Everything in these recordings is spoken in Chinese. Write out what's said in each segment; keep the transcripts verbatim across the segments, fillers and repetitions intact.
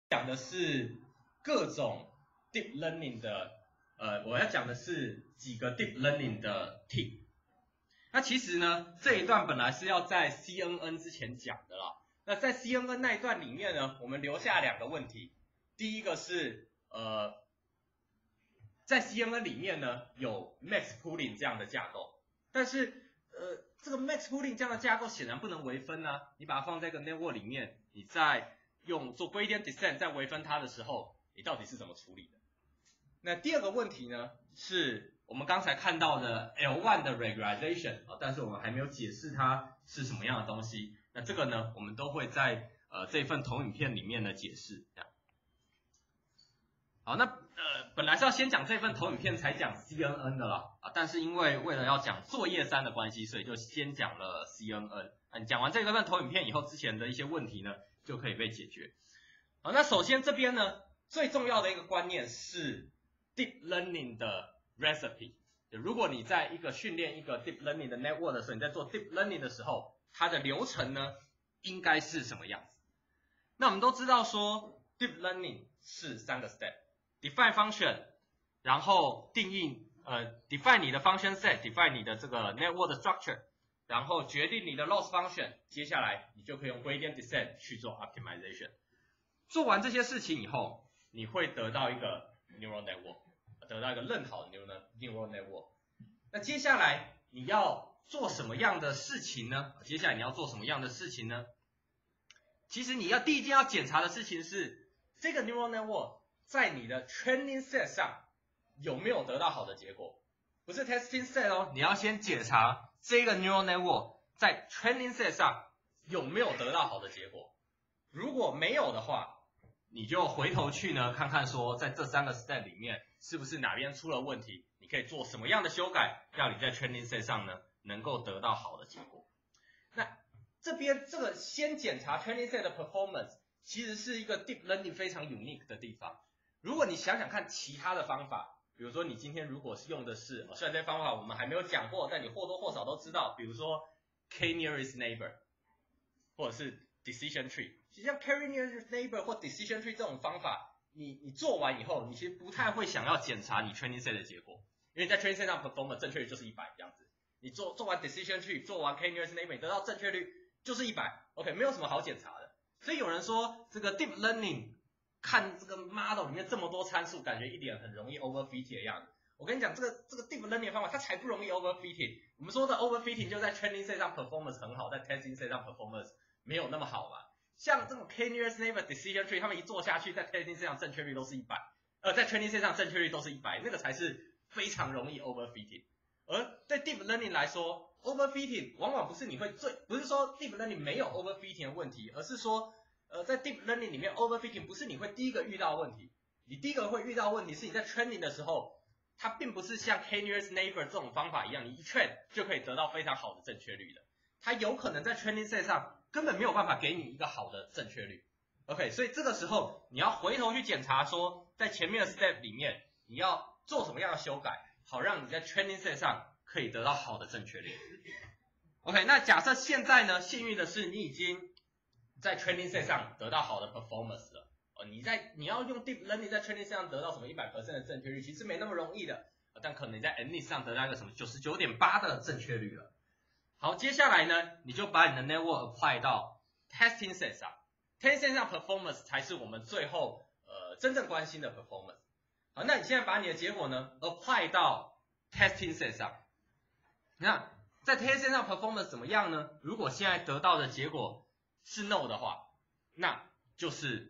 讲的是各种 deep learning 的，呃，我要讲的是几个 deep learning 的 tip。那其实呢，这一段本来是要在 C N N 之前讲的啦。那在 C N N 那一段里面呢，我们留下两个问题。第一个是，呃，在 C N N 里面呢有 max pooling 这样的架构，但是呃，这个 max pooling 这样的架构显然不能微分啊。你把它放在一个 network 里面，你在用做 gradient descent 在微分它的时候，你到底是怎么处理的？那第二个问题呢，是我们刚才看到的 L 一 的 regularization 啊，但是我们还没有解释它是什么样的东西。那这个呢，我们都会在呃这份投影片里面呢解释。这样。好，那呃本来是要先讲这份投影片才讲 C N N 的啦啊，但是因为为了要讲作业三的关系，所以就先讲了 C N N。啊，你讲完这个份投影片以后，之前的一些问题呢就可以被解决。好，那首先这边呢最重要的一个观念是 deep learning 的 recipe。如果你在一个训练一个 deep learning 的 network 的时候，你在做 deep learning 的时候，它的流程呢应该是什么样子？那我们都知道说 deep learning 是三个 step。define function， 然后定义呃 define 你的 function set，define 你的这个 network 的 structure， 然后决定你的 loss function， 接下来你就可以用 gradient descent 去做 optimization。做完这些事情以后，你会得到一个 neural network， 得到一个认好的 neural neural network。那接下来你要做什么样的事情呢？接下来你要做什么样的事情呢？其实你要第一件要检查的事情是这个 neural network在你的 training set 上有没有得到好的结果，不是 testing set 哦，你要先检查这个 neural network 在 training set 上有没有得到好的结果。如果没有的话，你就回头去呢看看说在这三个 step 里面是不是哪边出了问题，你可以做什么样的修改，让你在 training set 上呢能够得到好的结果。那这边这个先检查 training set 的 performance 其实是一个 deep learning 非常 unique 的地方。如果你想想看其他的方法，比如说你今天如果是用的是，虽然这些方法我们还没有讲过，但你或多或少都知道，比如说 k nearest neighbor 或者是 decision tree。其实像 k nearest neighbor 或 decision tree 这种方法，你你做完以后，你其实不太会想要检查你 training set 的结果，因为在 training set 上 performance 正确率就是一百这样子。你做做完 decision tree， 做完 k nearest neighbor， 你得到正确率就是一百 ，OK， 没有什么好检查的。所以有人说这个 deep learning看这个 model 里面这么多参数，感觉一点很容易 overfitting 的样子。我跟你讲，这个这个 deep learning 的方法它才不容易 overfitting。我们说的 overfitting 就在 training set 上 performance 很好，在 testing set 上 performance 没有那么好嘛。像这种 k nearest neighbor decision tree， 他们一做下去，在 testing set 上正确率都是一百，呃，在 training set 上正确率都是一百，那个才是非常容易 overfitting。而对 deep learning 来说 ，overfitting 往往不是你会最，不是说 deep learning 没有 overfitting 的问题，而是说呃，在 deep learning 里面 overfitting 不是你会第一个遇到的问题，你第一个会遇到的问题是你在 training 的时候，它并不是像 k nearest neighbor 这种方法一样，你一 train 就可以得到非常好的正确率的，它有可能在 training set 上根本没有办法给你一个好的正确率。OK， 所以这个时候你要回头去检查说，在前面的 step 里面你要做什么样的修改，好让你在 training set 上可以得到好的正确率。OK， 那假设现在呢，幸运的是你已经在 training set 上得到好的 performance 了，哦，你在你要用 deep learning 在 training set 上得到什么 百分之百 的正确率，其实没那么容易的，但可能你在 N N 上得到一个什么 九十九点八 的正确率了。好，接下来呢，你就把你的 network apply 到 testing set 上 ，testing set 上 performance 才是我们最后呃真正关心的 performance。好，那你现在把你的结果呢 apply 到 testing set 上，那在 testing set 上 performance 怎么样呢？如果现在得到的结果是 no 的话，那就是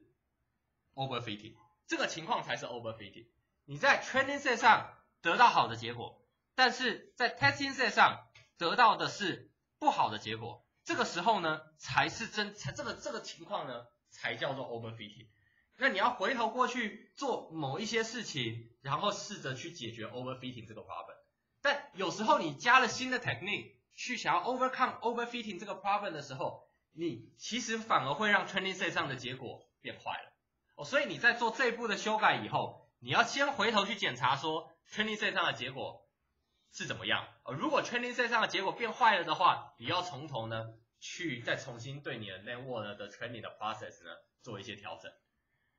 overfitting， 这个情况才是 overfitting。你在 training set 上得到好的结果，但是在 testing set 上得到的是不好的结果，这个时候呢，才是真，才这个这个情况呢，才叫做 overfitting。那你要回头过去做某一些事情，然后试着去解决 overfitting 这个 problem。但有时候你加了新的 technique 去想要 overcome overfitting 这个 problem 的时候，你其实反而会让 training set 上的结果变坏了。哦，所以你在做这一步的修改以后，你要先回头去检查说 training set 上的结果是怎么样。哦，如果 training set 上的结果变坏了的话，你要从头呢去再重新对你的 network 的 training 的 process 呢做一些调整。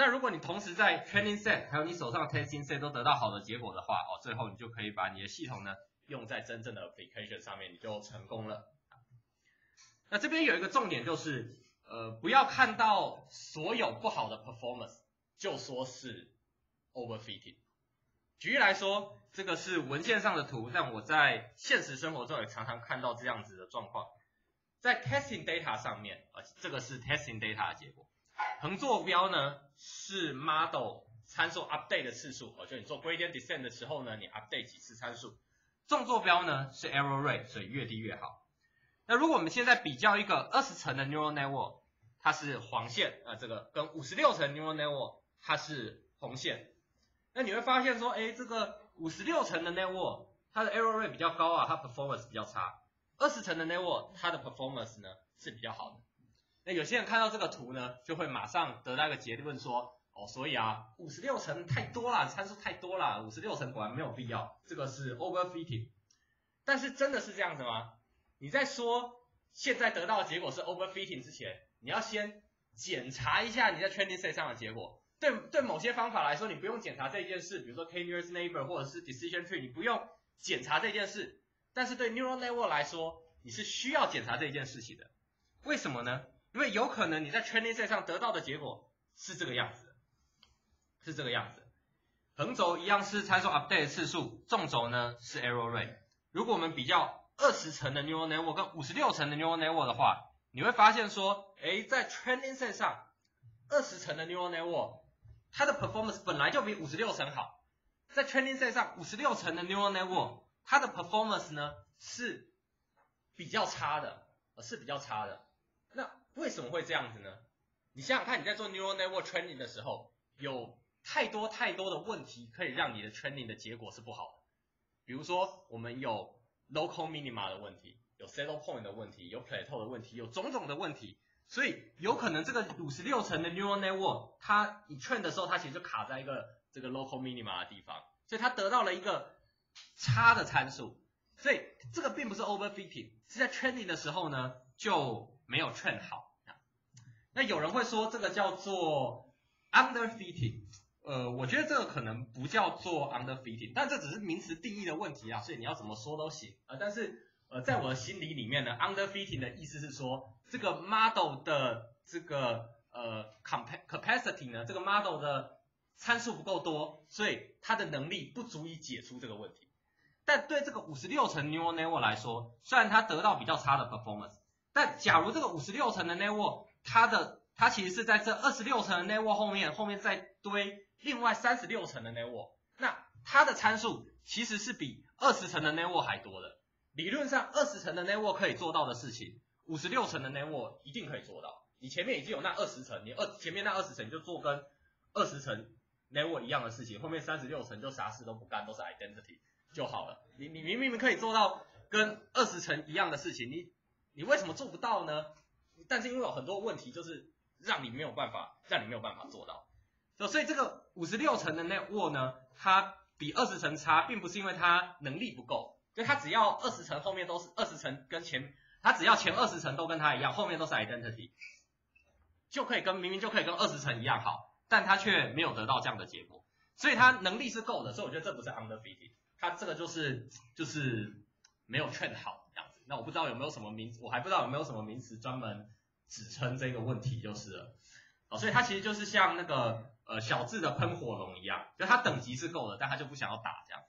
那如果你同时在 training set 还有你手上的 testing set 都得到好的结果的话，哦，最后你就可以把你的系统呢用在真正的 application 上面，你就成功了。那这边有一个重点就是，呃，不要看到所有不好的 performance 就说是 overfitting。举例来说，这个是文献上的图，但我在现实生活中也常常看到这样子的状况。在 testing data 上面，呃，这个是 testing data 的结果。横坐标呢是 model 参数 update 的次数，哦，就你做 gradient descent 的时候呢，你 update 几次参数。纵坐标呢是 error rate， 所以越低越好。那如果我们现在比较一个二十层的 neural network， 它是黄线，呃，这个跟五十六层 neural network 它是红线。那你会发现说，哎，这个五十六层的 network 它的 error rate 比较高啊，它 performance 比较差。二十层的 network 它的 performance 呢是比较好的。那有些人看到这个图呢，就会马上得到一个结论说，哦，所以啊，五十六层太多啦，参数太多啦，五十六层果然没有必要，这个是 overfitting。但是真的是这样子吗？你在说现在得到的结果是 overfitting 之前，你要先检查一下你在 training set 上的结果。对对，某些方法来说，你不用检查这件事，比如说 k-nearest neighbor 或者是 decision tree， 你不用检查这件事。但是对 neural network 来说，你是需要检查这件事情的。为什么呢？因为有可能你在 training set 上得到的结果是这个样子的，是这个样子。横轴一样是参数 update 的次数，纵轴呢是 error rate。如果我们比较二十层的 neural network 跟五十六层的 neural network 的话，你会发现说，诶，在 training set 上，二十层的 neural network 它的 performance 本来就比五十六层好。在 training set 上，五十六层的 neural network 它的 performance 呢是比较差的，是比较差的。那为什么会这样子呢？你想想看，你在做 neural network training 的时候，有太多太多的问题可以让你的 training 的结果是不好的。比如说，我们有 local minima 的问题，有 saddle point 的问题，有 plateau 的问题，有种种的问题。所以有可能这个五十六层的 neural network， 它你 train 的时候，它其实就卡在一个这个 local minima 的地方，所以它得到了一个差的参数。所以这个并不是 overfitting， 是在 training 的时候呢就没有 train 好。那有人会说这个叫做 underfitting， 呃，我觉得这个可能不叫做 underfitting， 但这只是名词定义的问题啊，所以你要怎么说都行。呃，但是呃，在我的心理里面呢 ，underfitting 的意思是说，这个 model 的这个呃 capacity 呢，这个 model 的参数不够多，所以它的能力不足以解出这个问题。但对这个五十六层 neural network 来说，虽然它得到比较差的 performance， 但假如这个五十六层的 network， 它的它其实是在这二十六层的 network 后面，后面再堆另外三十六层的 network， 那它的参数其实是比二十层的 network 还多的。理论上二十层的 network 可以做到的事情，五十六层的 network 一定可以做到。你前面已经有那二十层，你二前面那二十层你就做跟二十层 network 一样的事情，后面三十六层就啥事都不干，都是 identity 就好了。你你明明可以做到跟二十层一样的事情，你你为什么做不到呢？但是因为有很多问题，就是让你没有办法，让你没有办法做到。所以这个五十六层的 network 呢，它比二十层差，并不是因为它能力不够，就它只要二十层后面都是二十层跟前，它只要前二十层都跟它一样，后面都是 identity， 就可以跟明明就可以跟二十层一样好，但它却没有得到这样的结果，所以它能力是够的，所以我觉得这不是 underfitting， 它这个就是就是没有train好这样子。那我不知道有没有什么名，我还不知道有没有什么名词专门指称这个问题就是了。哦，所以它其实就是像那个呃小智的喷火龙一样，就它等级是够的，但它就不想要打这样。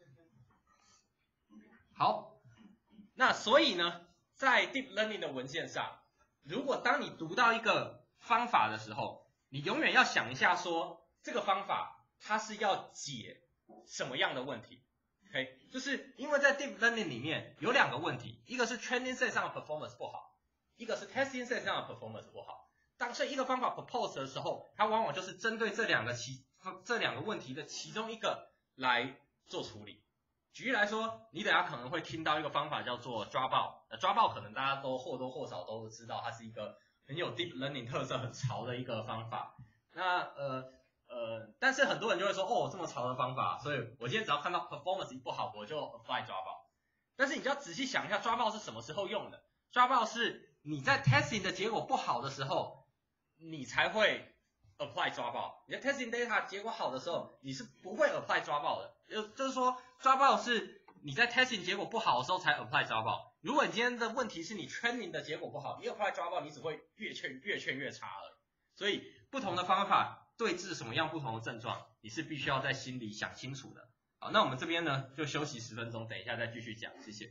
好，那所以呢，在 deep learning 的文献上，如果当你读到一个方法的时候，你永远要想一下说，这个方法它是要解什么样的问题 ？OK， 就是因为在 deep learning 里面有两个问题，一个是 training set 上的 performance 不好，一个是 testing set 上的 performance 不好。当所以一个方法 propose 的时候，它往往就是针对这两个其这两个问题的其中一个来做处理。举例来说，你等下可能会听到一个方法叫做抓爆，呃，抓爆可能大家都或多或少都知道，它是一个很有 deep learning 特色、很潮的一个方法。那呃呃，但是很多人就会说，哦，这么潮的方法，所以我今天只要看到 performance 不好，我就 apply 抓爆。但是你就要仔细想一下，抓爆是什么时候用的？抓爆是你在 testing 的结果不好的时候，你才会 apply 抓报。你的 testing data 结果好的时候，你是不会 apply 抓报的。就就是说，抓报是你在 testing 结果不好的时候才 apply 抓报。如果你今天的问题是你 training 的结果不好，你 apply 抓报，你只会越劝越劝越差而已。所以不同的方法对治什么样不同的症状，你是必须要在心里想清楚的。好，那我们这边呢就休息十分钟，等一下再继续讲，谢谢。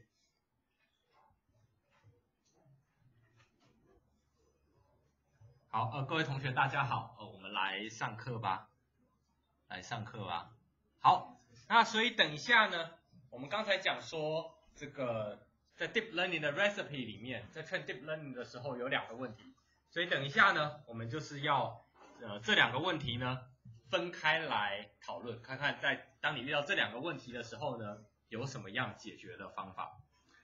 好，呃，各位同学大家好，呃，我们来上课吧，来上课吧。好，那所以等一下呢，我们刚才讲说这个在 deep learning 的 recipe 里面，在 train deep learning 的时候有两个问题，所以等一下呢，我们就是要呃这两个问题呢分开来讨论，看看在当你遇到这两个问题的时候呢，有什么样解决的方法。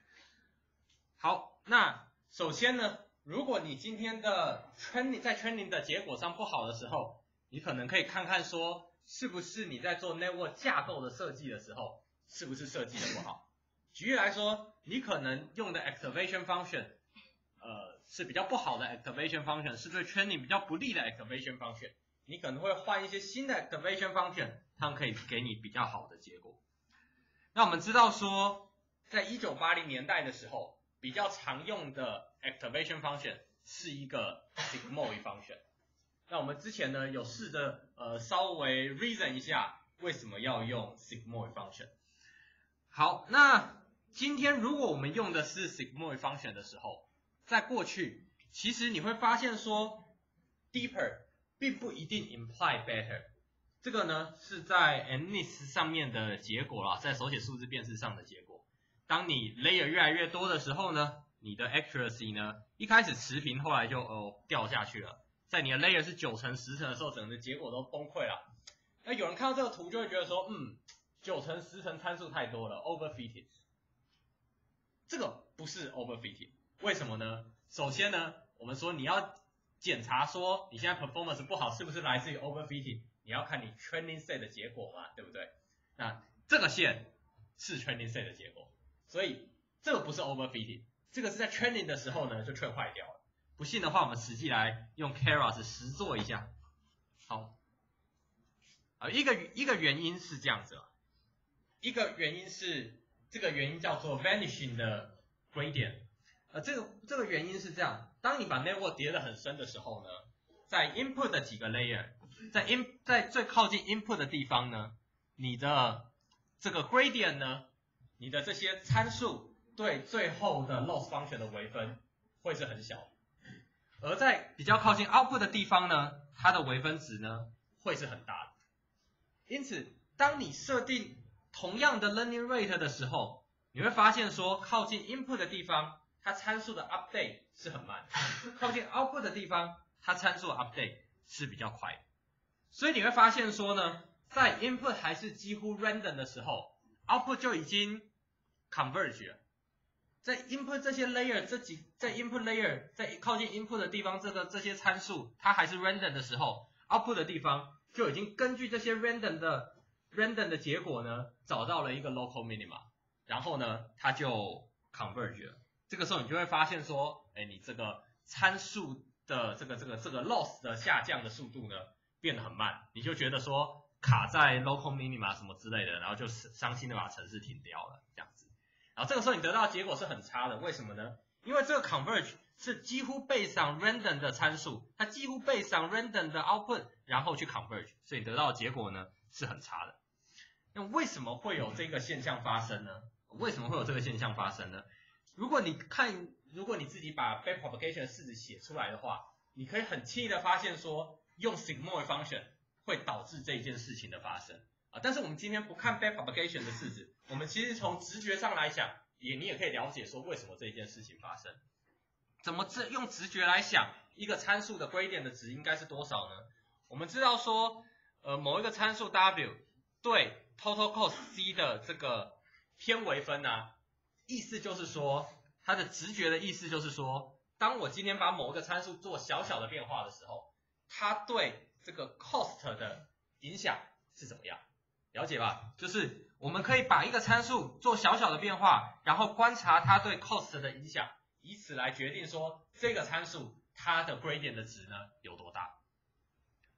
好，那首先呢，如果你今天的 training 在 training 的结果上不好的时候，你可能可以看看说，是不是你在做 network 架构的设计的时候，是不是设计的不好。举例来说，你可能用的 activation function， 呃，是比较不好的 activation function， 是对 training 比较不利的 activation function， 你可能会换一些新的 activation function， 它们可以给你比较好的结果。那我们知道说，在一九八零年代的时候，比较常用的 activation function 是一个 sigmoid function。那我们之前呢有试着呃稍微 reason 一下为什么要用 sigmoid function。好，那今天如果我们用的是 sigmoid function 的时候，在过去其实你会发现说 deeper 并不一定 imply better。这个呢是在 N N S 上面的结果啦，在手写数字辨识上的结果。当你 layer 越来越多的时候呢，你的 accuracy 呢一开始持平，后来就哦掉下去了。在你的 layer 是九成十成的时候，整个结果都崩溃了。那有人看到这个图就会觉得说，嗯，九成十成参数太多了 ，overfitted。这个不是 overfitted， 为什么呢？首先呢，我们说你要检查说你现在 performance 不好是不是来自于 overfitted， 你要看你 training set 的结果嘛，对不对？那这个线是 training set 的结果，所以这个不是 overfitted， 这个是在 training 的时候呢就 train 坏掉了。不信的话，我们实际来用 Keras 实做一下。好，啊，一个一个原因是这样子，一个原因是这个原因叫做 vanishing 的 gradient。呃，这个这个原因是这样，当你把 network 叠得很深的时候呢，在 input 的几个 layer， 在 in 在最靠近 input 的地方呢，你的这个 gradient 呢，你的这些参数对最后的 loss function 的微分会是很小的。而在比较靠近 output 的地方呢，它的微分值呢会是很大的。因此，当你设定同样的 learning rate 的时候，你会发现说，靠近 input 的地方，它参数的 update 是很慢；靠近 output 的地方，它参数的 update 是比较快的。所以你会发现说呢，在 input 还是几乎 random 的时候 ，output 就已经 converge 了。在 input 这些 layer 这几在 input layer 在靠近 input 的地方，这个这些参数它还是 random 的时候 ，output 的地方就已经根据这些 random 的 random 的结果呢，找到了一个 local minima， 然后呢它就 converge 了。这个时候你就会发现说，哎，你这个参数的这个这个这个 loss 的下降的速度呢变得很慢，你就觉得说卡在 local minima 什么之类的，然后就伤心的把程式停掉了这样子。然后这个时候你得到的结果是很差的，为什么呢？因为这个 converge 是几乎based on random 的参数，它几乎based on random 的 output， 然后去 converge， 所以得到的结果呢是很差的。那为什么会有这个现象发生呢？为什么会有这个现象发生呢？如果你看，如果你自己把 backpropagation 的式子写出来的话，你可以很轻易的发现说，用 sigmoid function 会导致这件事情的发生。啊，但是我们今天不看 backpropagation 的式子，我们其实从直觉上来想，也你也可以了解说为什么这件事情发生。怎么直用直觉来想，一个参数的 gradient 的值应该是多少呢？我们知道说，呃，某一个参数 w 对 total cost c 的这个偏微分啊，意思就是说，它的直觉的意思就是说，当我今天把某一个参数做小小的变化的时候，它对这个 cost 的影响是怎么样？了解吧？就是我们可以把一个参数做小小的变化，然后观察它对 cost 的影响，以此来决定说这个参数它的 gradient 的值呢有多大。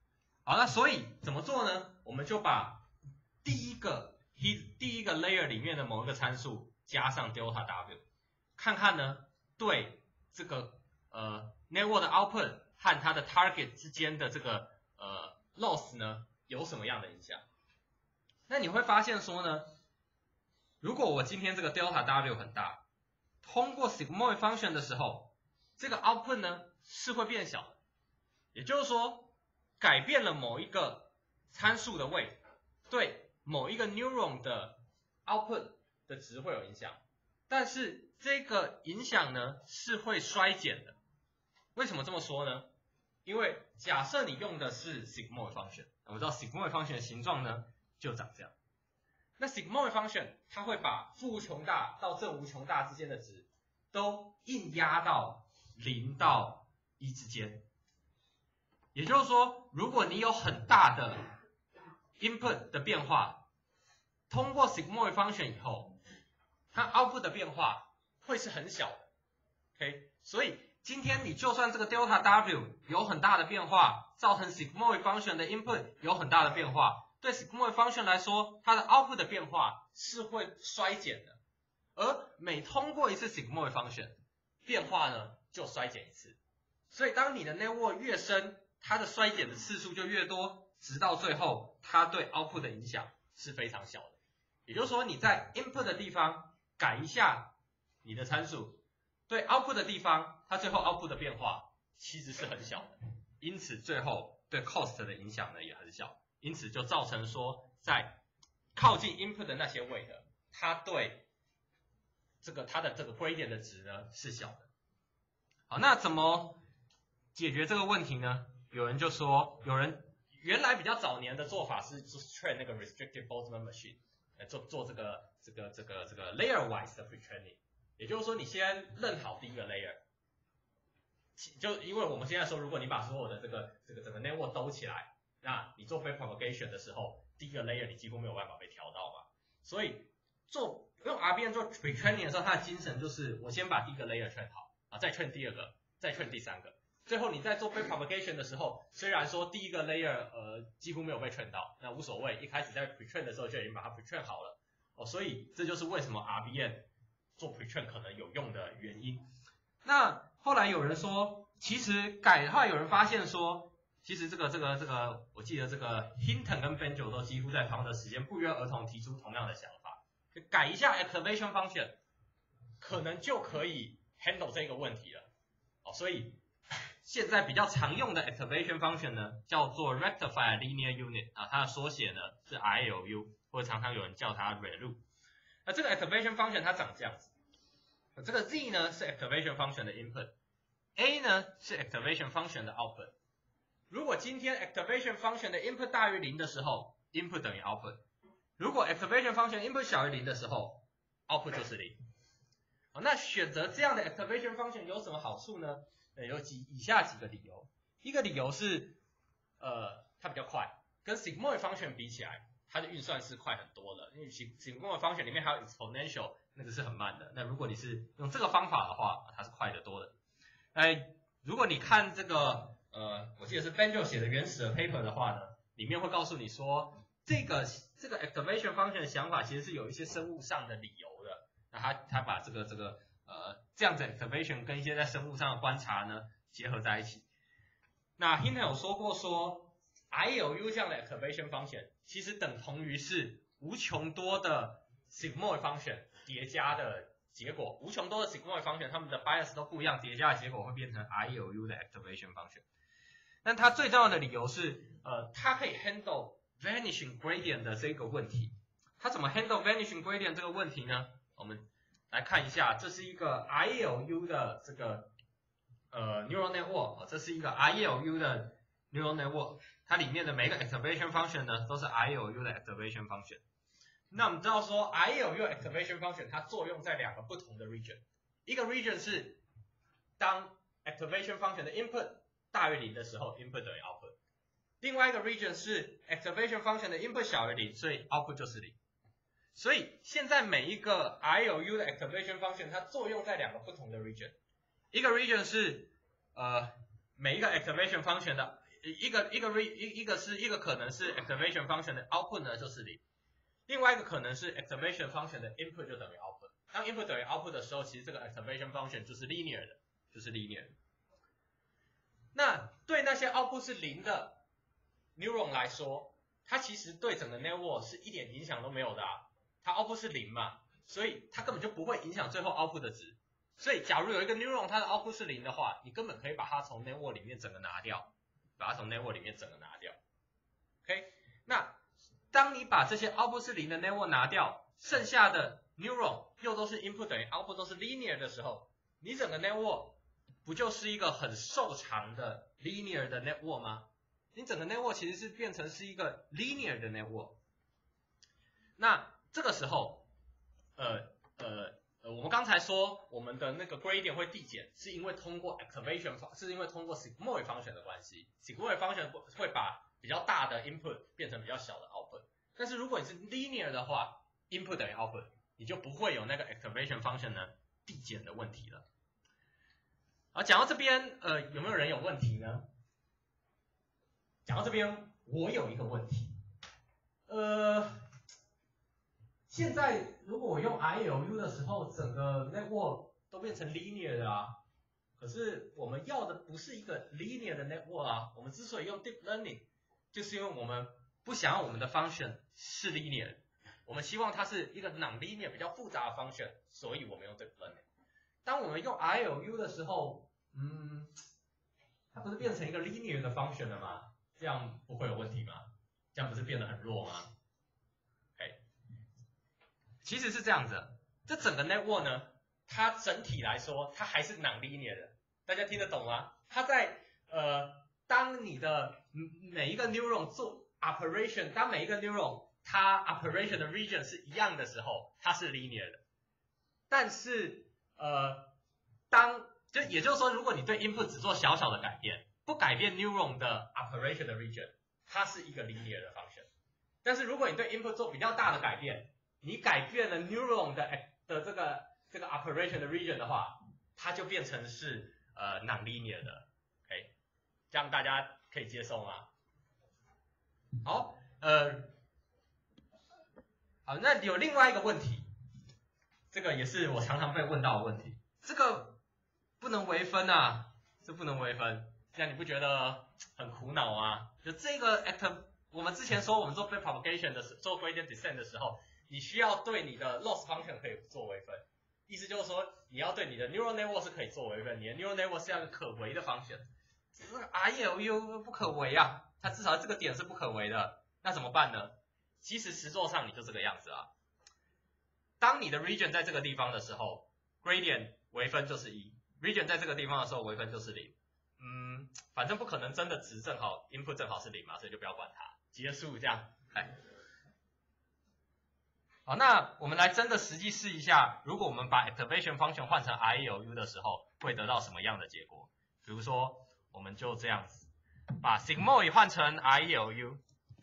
好，那所以怎么做呢？我们就把第一个第一个 layer 里面的某一个参数加上 delta w， 看看呢对这个呃 network 的 output 和它的 target 之间的这个呃 loss 呢有什么样的影响？那你会发现说呢，如果我今天这个 delta w 很大，通过 sigmoid function 的时候，这个 output 呢是会变小的，也就是说改变了某一个参数的位，对某一个 neuron 的 output 的值会有影响，但是这个影响呢是会衰减的。为什么这么说呢？因为假设你用的是 sigmoid function， 我们知道 sigmoid function 的形状呢就长这样。那 sigmoid function 它会把负无穷大到正无穷大之间的值都硬压到零到一之间。也就是说，如果你有很大的 input 的变化，通过 sigmoid function 以后，它 output 的变化会是很小的。OK， 所以今天你就算这个 delta w 有很大的变化，造成 sigmoid function 的 input 有很大的变化，对 sigmoid function 来说，它的 output 的变化是会衰减的。而每通过一次 sigmoid function， 变化呢就衰减一次。所以当你的 network 越深，它的衰减的次数就越多，直到最后它对 output 的影响是非常小的。也就是说，你在 input 的地方改一下你的参数，对 output 的地方，它最后 output 的变化其实是很小的，因此最后对 cost 的影响呢也很小，因此就造成说在靠近 input 的那些位的，它对这个它的这个 gradient 的值呢是小的。好，那怎么解决这个问题呢？有人就说，有人原来比较早年的做法是就是 train 那个 restricted Boltzmann machine， 来做做这个这个这个这个 layer wise 的 pre-training， 也就是说你先认好第一个 layer， 就因为我们现在说，如果你把所有的这个这个整个 network 兜起来，那你做 backpropagation 的时候，第一个 layer 你几乎没有办法被调到嘛，所以做用 R B N 做 pre-training 的时候，它的精神就是我先把第一个 layer train 好啊，再 train 第二个，再 train 第三个。最后你在做 backpropagation 的时候，虽然说第一个 layer 呃几乎没有被 train 到，那无所谓，一开始在 pre-train 的时候就已经把它 pre-train 好了哦，所以这就是为什么 R B N 做 pre-train 可能有用的原因。那后来有人说，其实改，后来有人发现说，其实这个这个这个，我记得这个 Hinton 跟 Benjo 都几乎在同样的时间不约而同提出同样的想法，改一下 activation function， 可能就可以 handle 这个问题了哦，所以现在比较常用的 activation function 呢，叫做 rectifier linear unit 啊，它的缩写呢是 I L U， 或者常常有人叫它 R E L U。那这个 activation function 它长这样子，这个 Z 呢是 activation function 的 input，A 呢是 activation function 的 output。如果今天 activation function 的 input 大于零的时候 ，input 等于 output； 如果 activation function input 小于零的时候 ，output 就是零。好，那选择这样的 activation function 有什么好处呢？有几以下几个理由。一个理由是，呃，它比较快，跟 sigmoid function 比起来，它的运算是快很多的。因为 sigmoid function 里面还有 exponential， 那个是很慢的。那如果你是用这个方法的话，它是快得多的。哎，如果你看这个，呃，我记得是 Benjo 写的原始的 paper 的话呢，里面会告诉你说，这个这个 activation function 的想法其实是有一些生物上的理由的。那他他把这个这个呃这样子 activation 跟一些在生物上的观察呢结合在一起。那 Hinton 有说过说 I L U 这样的 activation function 其实等同于是无穷多的 sigmoid function 叠加的结果，无穷多的 sigmoid function 它们的 bias 都不一样，叠加的结果会变成 I L U 的 activation function。但它最重要的理由是，呃，它可以 handle vanishing gradient 的这个问题。它怎么 handle vanishing gradient 这个问题呢？我们来看一下，这是一个 I L U 的这个呃 neural network， 这是一个 I L U 的 neural network， 它里面的每个 activation function 呢都是 I L U 的 activation function。那我们知道说 I L U activation function 它作用在两个不同的 region， 一个 region 是当 activation function 的 input 大于零的时候 input 等于 output， 另外一个 region 是 activation function 的 input 小于零，所以 output 就是零。所以现在每一个 I L U 的 activation function 它作用在两个不同的 region， 一个 region 是呃每一个 activation function 的一个一个 re 一一个是一个可能是 activation function 的 output 呢就是零，另外一个可能是 activation function 的 input 就等于 output。当 input 等于 output 的时候，其实这个 activation function 就是 linear 的，就是 linear 的。那对那些 output 是零的 neuron 来说，它其实对整个 network 是一点影响都没有的啊，它 output 是零嘛，所以它根本就不会影响最后 output 的值。所以假如有一个 neuron 它的 output 是零的话，你根本可以把它从 network 里面整个拿掉，把它从 network 里面整个拿掉。OK， 那当你把这些 output 是零的 network 拿掉，剩下的 neuron 又都是 input 等于 output 都是 linear 的时候，你整个 network 不就是一个很瘦长的 linear 的 network 吗？你整个 network 其实是变成是一个 linear 的 network。那这个时候，呃呃呃，我们刚才说我们的那个 gradient 会递减，是因为通过 activation 是因为通过 sigmoid function 的关系 ，sigmoid function 会把比较大的 input 变成比较小的 output。但是如果你是 linear 的话 ，input 等于 output， 你就不会有那个 activation function 呢递减的问题了。好，讲到这边，呃，有没有人有问题呢？讲到这边，我有一个问题，呃，现在如果我用 I L U 的时候，整个 network 都变成 linear 的啊，可是我们要的不是一个 linear 的 network 啊，我们之所以用 deep learning， 就是因为我们不想要我们的 function 是 linear， 我们希望它是一个 non-linear 比较复杂的 function， 所以我们用 deep learning。当我们用 I L U 的时候，嗯，它不是变成一个 linear 的 function 了吗？这样不会有问题吗？这样不是变得很弱吗？ OK， 其实是这样子的，这整个 network 呢，它整体来说，它还是 non-linear 的，大家听得懂吗？它在呃，当你的每一个 neuron 做 operation， 当每一个 neuron 它 operation 的 region 是一样的时候，它是 linear 的。但是呃，当就也就是说，如果你对 input 只做小小的改变，不改变 neuron 的 operation 的 region， 它是一个 linear 的 function。但是如果你对 input 做比较大的改变，你改变了 neuron 的的这个这个 operation 的 region 的话，它就变成是呃 non-linear 的。OK， 这样大家可以接受吗？好，呃，好，那有另外一个问题，这个也是我常常被问到的问题，这个不能微分啊，这不能微分。这样你不觉得很苦恼吗？就这个 act， 我们之前说我们做 backpropagation 的时候，做 gradient descent 的时候，你需要对你的 loss function 可以做微分，意思就是说你要对你的 neural network 是可以做微分，你的 neural network 是要一个可微的 function。这个 I L U 不可微啊，它至少这个点是不可微的，那怎么办呢？其实实作上你就这个样子啊。当你的 region 在这个地方的时候 ，gradient 微分就是一 ；region 在这个地方的时候，微分就是零。嗯，反正不可能真的值正好 input 正好是零嘛，所以就不要管它，结束这样。来，好，那我们来真的实际试一下，如果我们把 activation function 换成 I L U 的时候，会得到什么样的结果？比如说，我们就这样子，把 sigmoid 换成 I L U。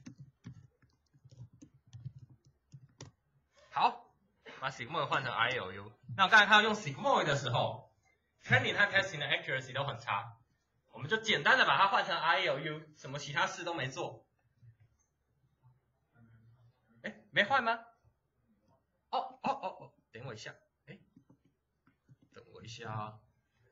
好，把 sigmoid 换成 I L U。那我刚才看到用 sigmoid 的时候 ，training 和 testing 的 accuracy 都很差。我们就简单的把它换成 I L U， 什么其他事都没做。哎，没换吗？哦哦哦哦，等我一下，哎，等我一下啊。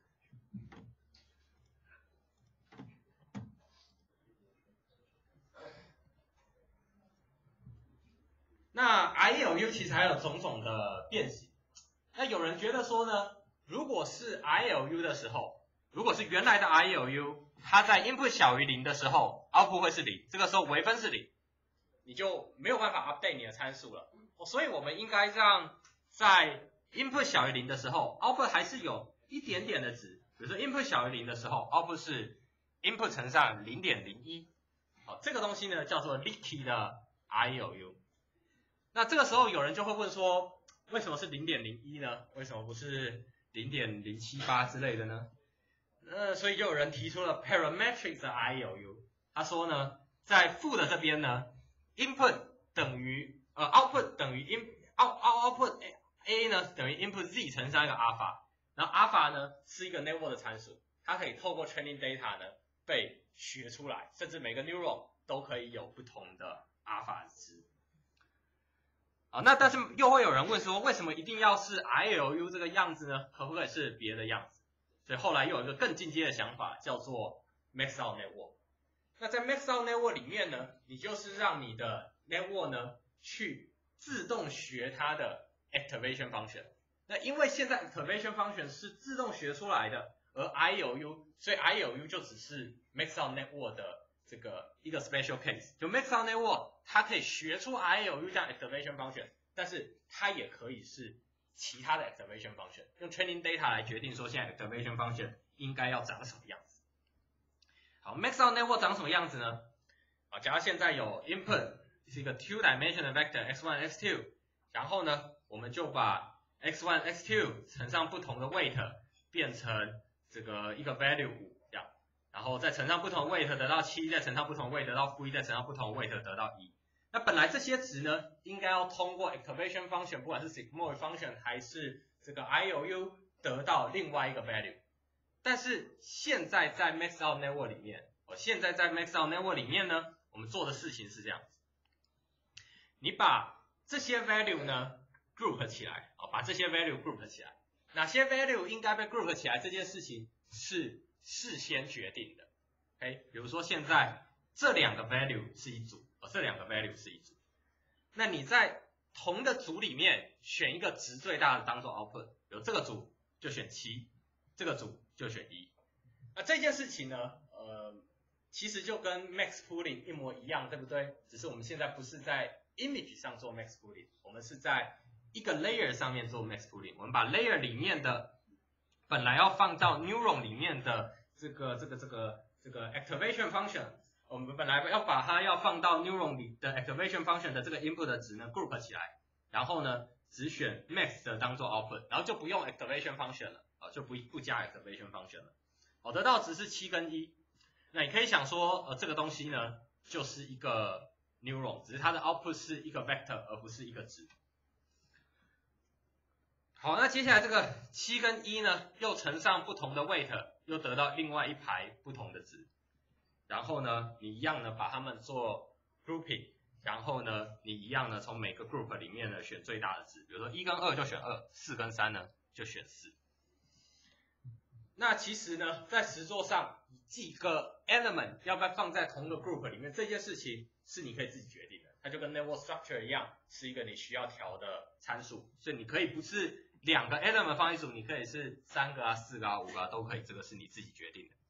那 I L U 其实还有种种的变形。那有人觉得说呢，如果是 I L U 的时候，如果是原来的 I L U， 它在 input 小于零的时候 ，output 会是零，这个时候微分是零，你就没有办法 update 你的参数了。所以我们应该让在 input 小于零的时候 ，output 还是有一点点的值。比如说 input 小于零的时候 ，output 是 input 乘上 零点零一， 好，这个东西呢叫做 leaky 的 I L U。那这个时候有人就会问说，为什么是 零点零一 呢？为什么不是 零点零七八 之类的呢？呃，所以就有人提出了 parametric 的 I L U， 他说呢，在负的这边呢 ，input 等于呃 output 等于 in out output A 呢等于 input Z 乘上一个 alpha， 然后 alpha 呢是一个 network 的参数，它可以透过 training data 呢被学出来，甚至每个 neuron 都可以有不同的阿尔法值。啊，那但是又会有人问说，为什么一定要是 I L U 这个样子呢？可不可以是别的样子？所以后来又有一个更进阶的想法，叫做 Max Out Network。那在 Max Out Network 里面呢，你就是让你的 network 呢去自动学它的 activation function。那因为现在 activation function 是自动学出来的，而 I L U， 所以 I L U 就只是 Max Out Network 的这个一个 special case。就 Max Out Network 它可以学出 I L U 这样 activation function， 但是它也可以是其他的 activation function， 用 training data 来决定说现在 activation function 应该要长什么样子。好 ，Max Out Network 长什么样子呢？啊，假如现在有 input 是一个 two dimensional vector x one x two， 然后呢，我们就把 x one x two 乘上不同的 weight 变成这个一个 value 五这样，然后再乘上不同的 weight 得到七，再乘上不同的 weight 得到负一，再乘上不同的 weight 得到一。那本来这些值呢，应该要通过 activation function， 不管是 sigmoid function 还是这个 I L U 得到另外一个 value。但是现在在 Max Out Network 里面，我现在在 Max Out Network 里面呢，我们做的事情是这样子：你把这些 value 呢 group 起来，哦，把这些 value group 起来。哪些 value 应该被 group 起来？这件事情是事先决定的。OK， 比如说现在这两个 value 是一组，哦，这两个 value 是一组。那你在同的组里面选一个值最大的当做 output， 比如这个组就选七，这个组就选一。那这件事情呢，呃，其实就跟 max pooling 一模一样，对不对？只是我们现在不是在 image 上做 max pooling， 我们是在一个 layer 上面做 max pooling。我们把 layer 里面的本来要放到 neuron 里面的这个这个这个这个 activation function， 我们本来要把它要放到 neuron 里的 activation function 的这个 input 的值呢 group 起来，然后呢只选 max 的当做 output， 然后就不用 activation function 了，啊，就不不加 activation function 了。好，得到值是七跟一。那你可以想说，呃，这个东西呢就是一个 neuron， 只是它的 output 是一个 vector 而不是一个值。好，那接下来这个七跟一呢，又乘上不同的 weight， 又得到另外一排不同的值。然后呢，你一样呢把它们做 grouping， 然后呢，你一样呢从每个 group 里面呢选最大的值，比如说一跟二就选二，四跟三呢就选四。那其实呢，在实作上几个 element 要不要放在同一个 group 里面，这件事情是你可以自己决定的。它就跟 network structure 一样，是一个你需要调的参数，所以你可以不是两个 element 放一组，你可以是三个啊、四个啊、五个啊都可以，这个是你自己决定的。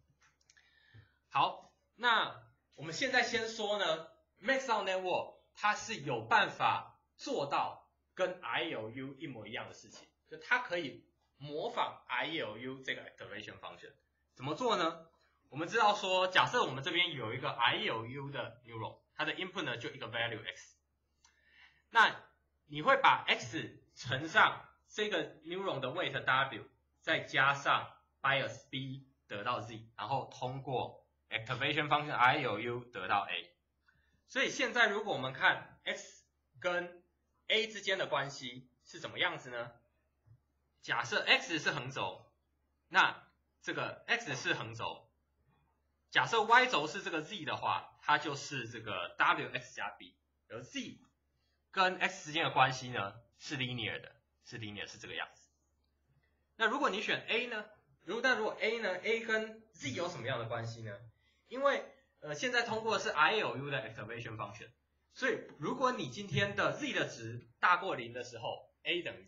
好，那我们现在先说呢 ，Max Out Network 它是有办法做到跟 I L U 一模一样的事情，就它可以模仿 I L U 这个 activation function。怎么做呢？我们知道说，假设我们这边有一个 I L U 的 neuron， 它的 input 呢就一个 value x， 那你会把 x 乘上这个 neuron 的 weight w， 再加上 bias b 得到 z， 然后通过 activation function I L U 得到 a。所以现在如果我们看 x 跟 a 之间的关系是怎么样子呢？假设 x 是横轴，那这个 x 是横轴，假设 y 轴是这个 z 的话，它就是这个 wx 加 b， 而 z 跟 x 之间的关系呢是 linear 的，是 linear 是这个样子。那如果你选 a 呢？如果但如果 a 呢 ，a 跟 z 有什么样的关系呢？因为呃现在通过的是 I L U 的 activation function， 所以如果你今天的 z 的值大过零的时候 ，a 等于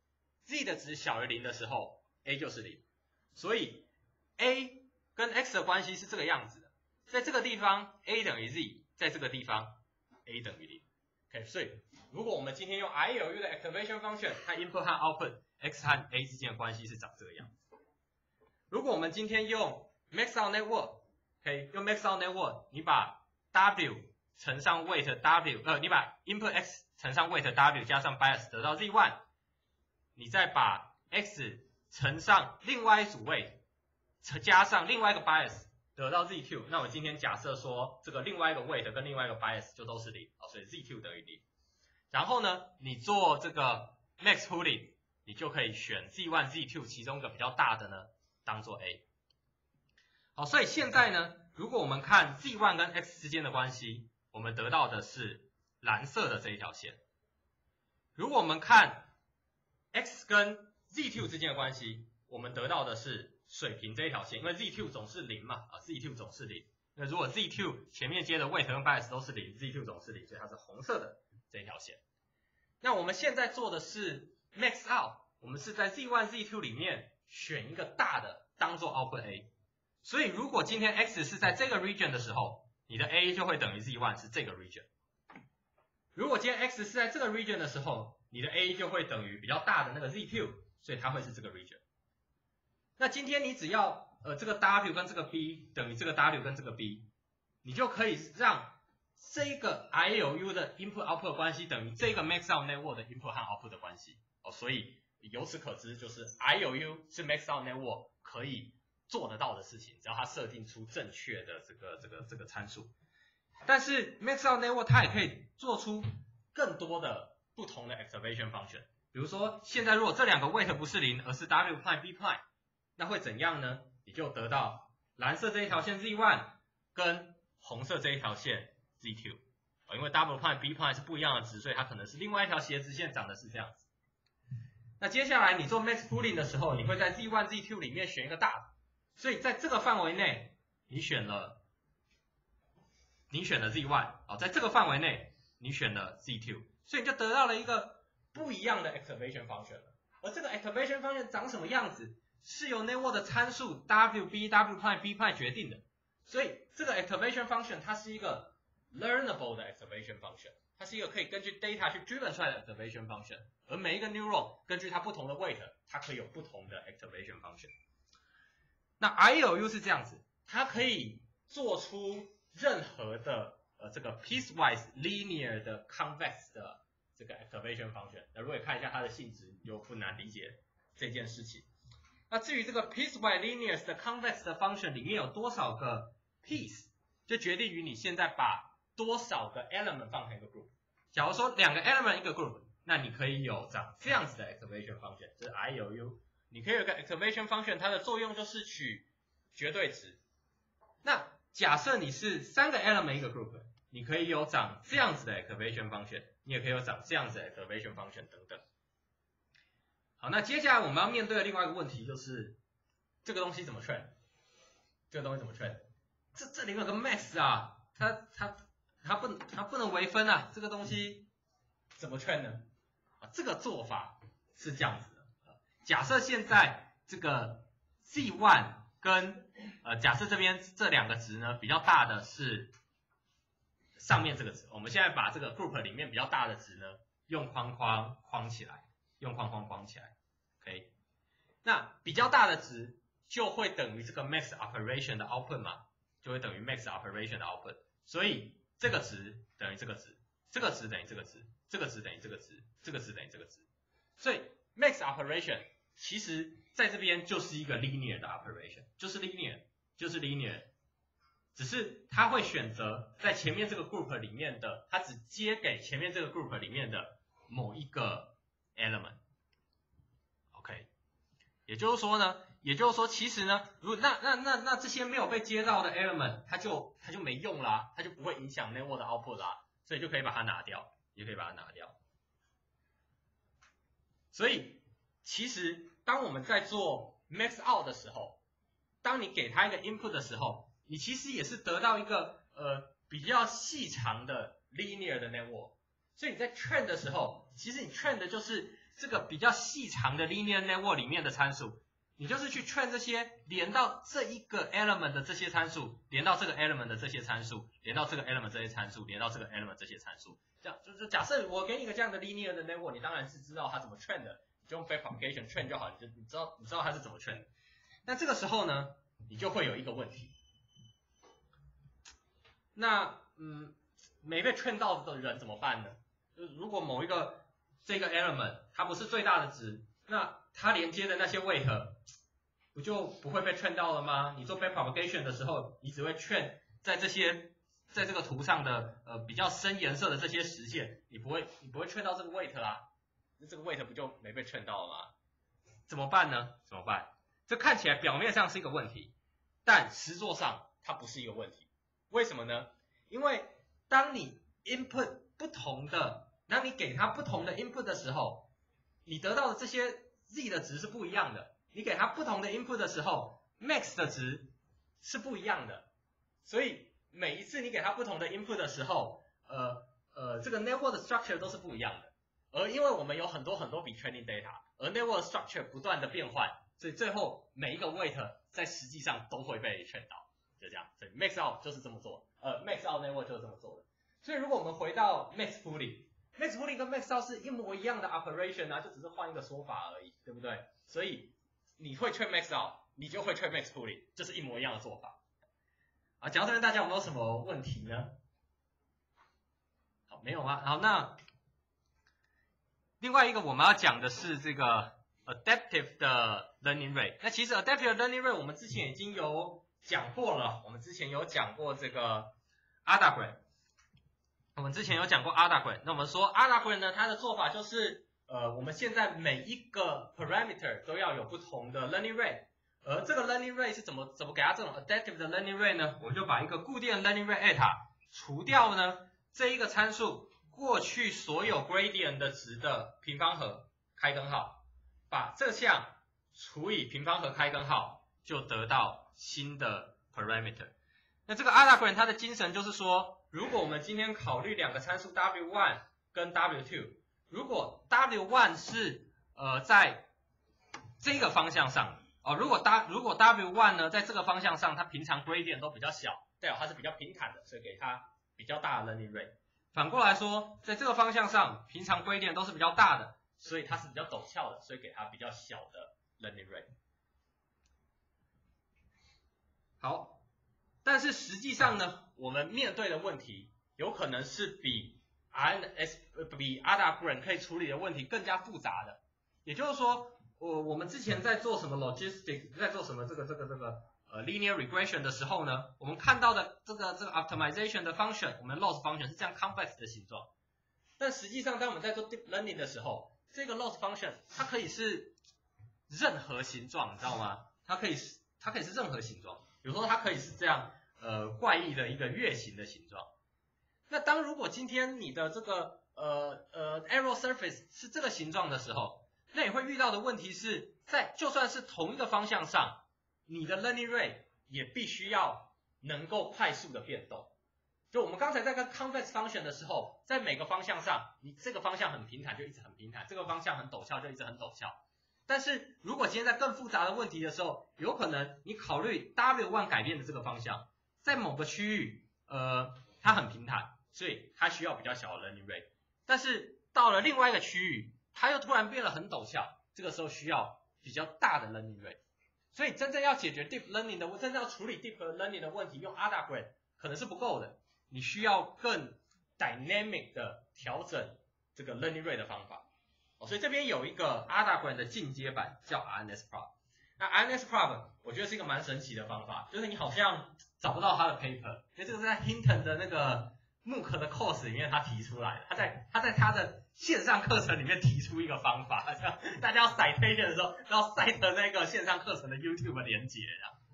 z，z 的值小于零的时候 ，a 就是零。所以 a 跟 x 的关系是这个样子的，在这个地方 a 等于 z， 在这个地方 a 等于零。OK， 所以如果我们今天用 I L U 的 activation function， 它 input 和 output x 和 a 之间的关系是长这个样子。如果我们今天用 Max Out Network，OK， 用 Max Out Network， 你把 w 乘上 weight w， 呃，你把 input x 乘上 weight w 加上 bias 得到 z one， 你再把 x 乘上另外一组 weight， 加上另外一个 bias 得到 z two， 那我今天假设说这个另外一个 weight 跟另外一个 bias 就都是零，所以 z two 等于零。然后呢，你做这个 max pooling， 你就可以选 z one、z two 其中一个比较大的呢当做 a。 好，所以现在呢，如果我们看 Z 一 跟 X 之间的关系，我们得到的是蓝色的这一条线。如果我们看 X 跟 Z 二 之间的关系，我们得到的是水平这一条线，因为 Z 二 总是零嘛，啊 Z 二 总是零。那如果 Z 二 前面接的 weight 跟 bias 都是零 ，Z 二 总是零，所以它是红色的这一条线。那我们现在做的是 max out， 我们是在 Z 一 Z 二 里面选一个大的当做 output A。所以如果今天 X 是在这个 region 的时候，你的 A 就会等于 Z 一 是这个 region。如果今天 X 是在这个 region 的时候，你的 A 就会等于比较大的那个 Z 二，所以它会是这个 region。那今天你只要呃这个 W 跟这个 B 等于这个 W 跟这个 B， 你就可以让这个 I L U 的 input output 关系等于这个 max out network 的 input 和 output 的关系。哦，所以由此可知，就是 I L U 是 max out network 可以做得到的事情，只要它设定出正确的这个这个这个参数。但是 max out network 它也可以做出更多的不同的 activation function。比如说，现在如果这两个 weight 不是零，而是 W prime B prime， 那会怎样呢？你就得到蓝色这一条线 Z 一 跟红色这一条线 Z 二。因为 W prime B prime 是不一样的值，所以它可能是另外一条斜直线长的是这样子。那接下来你做 max pooling 的时候，你会在 Z 一 Z 二 里面选一个大的，所以在这个范围内，你选了你选了 Z 一， 好，在这个范围内你选了 Z 二， 所以你就得到了一个不一样的 activation function 了。而这个 activation function 长什么样子，是由 network 的参数 W B W prime B prime 决定的。所以这个 activation function 它是一个 learnable 的 activation function， 它是一个可以根据 data 去 driven 出来的 activation function。而每一个 neuron 根据它不同的 weight， 它可以有不同的 activation function。那 I L U 是这样子，它可以做出任何的呃这个 piecewise linear 的 convex 的这个 activation function。那如果看一下它的性质，你就不难理解这件事情。那至于这个 piecewise linear 的 convex 的 function 里面有多少个 piece， 就决定于你现在把多少个 element 放成一个 group。假如说两个 element 一个 group， 那你可以有长这样子的 activation function， 这是 I L U。你可以有一个 activation function， 它的作用就是取绝对值。那假设你是三个 element 一个 group， 你可以有长这样子的 activation function， 你也可以有长这样子的 activation function 等等。好，那接下来我们要面对的另外一个问题就是这个东西怎么 train？ 这个东西怎么 train？ 这这里面有个 max 啊，它它它不它不能微分啊，这个东西怎么 train 呢？啊，这个做法是这样子的。假设现在这个 Z 一 跟呃假设这边这两个值呢比较大的是上面这个值，我们现在把这个 group 里面比较大的值呢用框框框起来，用框框框起来 ，OK？ 那比较大的值就会等于这个 max operation 的 output 嘛，就会等于 max operation 的 output， 所以这个值等于这个值，这个值等于这个值，这个值等于这个值，这个值等于这个值，所以 max operation 其实在这边就是一个 linear 的 operation， 就是 linear， 就是 linear， 只是它会选择在前面这个 group 里面的，它只接给前面这个 group 里面的某一个 element。OK， 也就是说呢，也就是说其实呢，如果那那那那这些没有被接到的 element， 它就它就没用啦，它就不会影响 network 的 output 啦，所以就可以把它拿掉，也可以把它拿掉。所以其实当我们在做 max out 的时候，当你给它一个 input 的时候，你其实也是得到一个呃比较细长的 linear 的 network。所以你在 train 的时候，其实你 train 的就是这个比较细长的 linear network 里面的参数，你就是去 train 这些连到这一个 element 的这些参数，连到这个 element 的这些参数，连到这个 element 这些参数，连到这个 element 这些参数。这样就是假设我给你一个这样的 linear 的 network， 你当然是知道它怎么 train 的。就用 backpropagation train 就好，你就你知道你知道它是怎么 train 的。那这个时候呢，你就会有一个问题。那嗯，没被 train 到的人怎么办呢？就是如果某一个这个 element 它不是最大的值，那它连接的那些 weight 不就不会被 train 到了吗？你做 backpropagation 的时候，你只会 train 在这些在这个图上的呃比较深颜色的这些实线，你不会你不会 train 到这个 weight 啦。这个 weight 不就没被 train 到了吗？怎么办呢？怎么办？这看起来表面上是一个问题， 但实作上它不是一个问题。为什么呢？因为当你 input 不同的，当你给它不同的 input 的时候，你得到的这些 z 的值是不一样的。你给它不同的 input 的时候 ，max 的值是不一样的。所以每一次你给它不同的 input 的时候，呃呃，这个 network 的 structure 都是不一样的。而因为我们有很多很多笔 training data， 而 network structure 不断的变换，所以最后每一个 weight 在实际上都会被劝导，就这样。所以 max out 就是这么做，呃 max out network 就是这么做的。所以如果我们回到 max pooling，max pooling 跟 max out 是一模一样的 operation 啊，就只是换一个说法而已，对不对？所以你会 train max out， 你就会 train max pooling， 就是一模一样的做法。啊，讲到这边大家有没有什么问题呢？好，没有吗？好，那另外一个我们要讲的是这个 adaptive 的 learning rate。那其实 adaptive learning rate 我们之前已经有讲过了，我们之前有讲过这个 A D A G R A M， 我们之前有讲过 A D A G R A M。那我们说 A D A G R A M 呢，它的做法就是呃，我们现在每一个 parameter 都要有不同的 learning rate， 而这个 learning rate 是怎么怎么给它这种 adaptive 的 learning rate 呢？我就把一个固定的 learning rate eta 除掉呢这一个参数过去所有 gradient 的值的平方和开根号，把这项除以平方和开根号，就得到新的 parameter。那这个 A D A G R A M 它的精神就是说，如果我们今天考虑两个参数 W 一 跟 W 二，如果 W 一 是呃在这个方向上，哦，如果 W 如果 W 一 呢在这个方向上，它平常 gradient 都比较小，代表它是比较平坦的，所以给它比较大的 learning rate。反过来说，在这个方向上，平常 gradient 都是比较大的，所以它是比较陡峭的，所以给它比较小的 learning rate。好，但是实际上呢，我们面对的问题有可能是比 R N S 比 A D A G R A M 可以处理的问题更加复杂的。也就是说，我我们之前在做什么 logistics， 在做什么这个这个这个呃 linear regression 的时候呢，我们看到的这个这个 optimization 的 function， 我们 loss function 是这样 complex 的形状。但实际上，当我们在做 deep learning 的时候，这个 loss function 它可以是任何形状，你知道吗？它可以是它可以是任何形状。比如说，它可以是这样呃怪异的一个月形的形状。那当如果今天你的这个呃呃 arrow surface 是这个形状的时候，那你会遇到的问题是在就算是同一个方向上，你的 learning rate 也必须要能够快速的变动。就我们刚才在跟 convex function 的时候，在每个方向上，你这个方向很平坦就一直很平坦，这个方向很陡峭就一直很陡峭。但是如果今天在更复杂的问题的时候，有可能你考虑 W 一 改变的这个方向，在某个区域，呃，它很平坦，所以它需要比较小的 learning rate。但是到了另外一个区域，它又突然变得很陡峭，这个时候需要比较大的 learning rate。所以真正要解决 deep learning 的，真正要处理 deep learning 的问题，用 A D A G R A M 可能是不够的，你需要更 dynamic 的调整这个 learning rate 的方法。哦，所以这边有一个 A D A G R A M 的进阶版叫 R N S prop。那 R N S prop 我觉得是一个蛮神奇的方法，就是你好像找不到它的 paper， 因为这个是在 Hinton 的那个 M O O C 的 course 里面他提出来的，他在他在他的线上课程里面提出一个方法，这样大家要 citation 的时候要 cite 那个线上课程的 YouTube 连结，这样。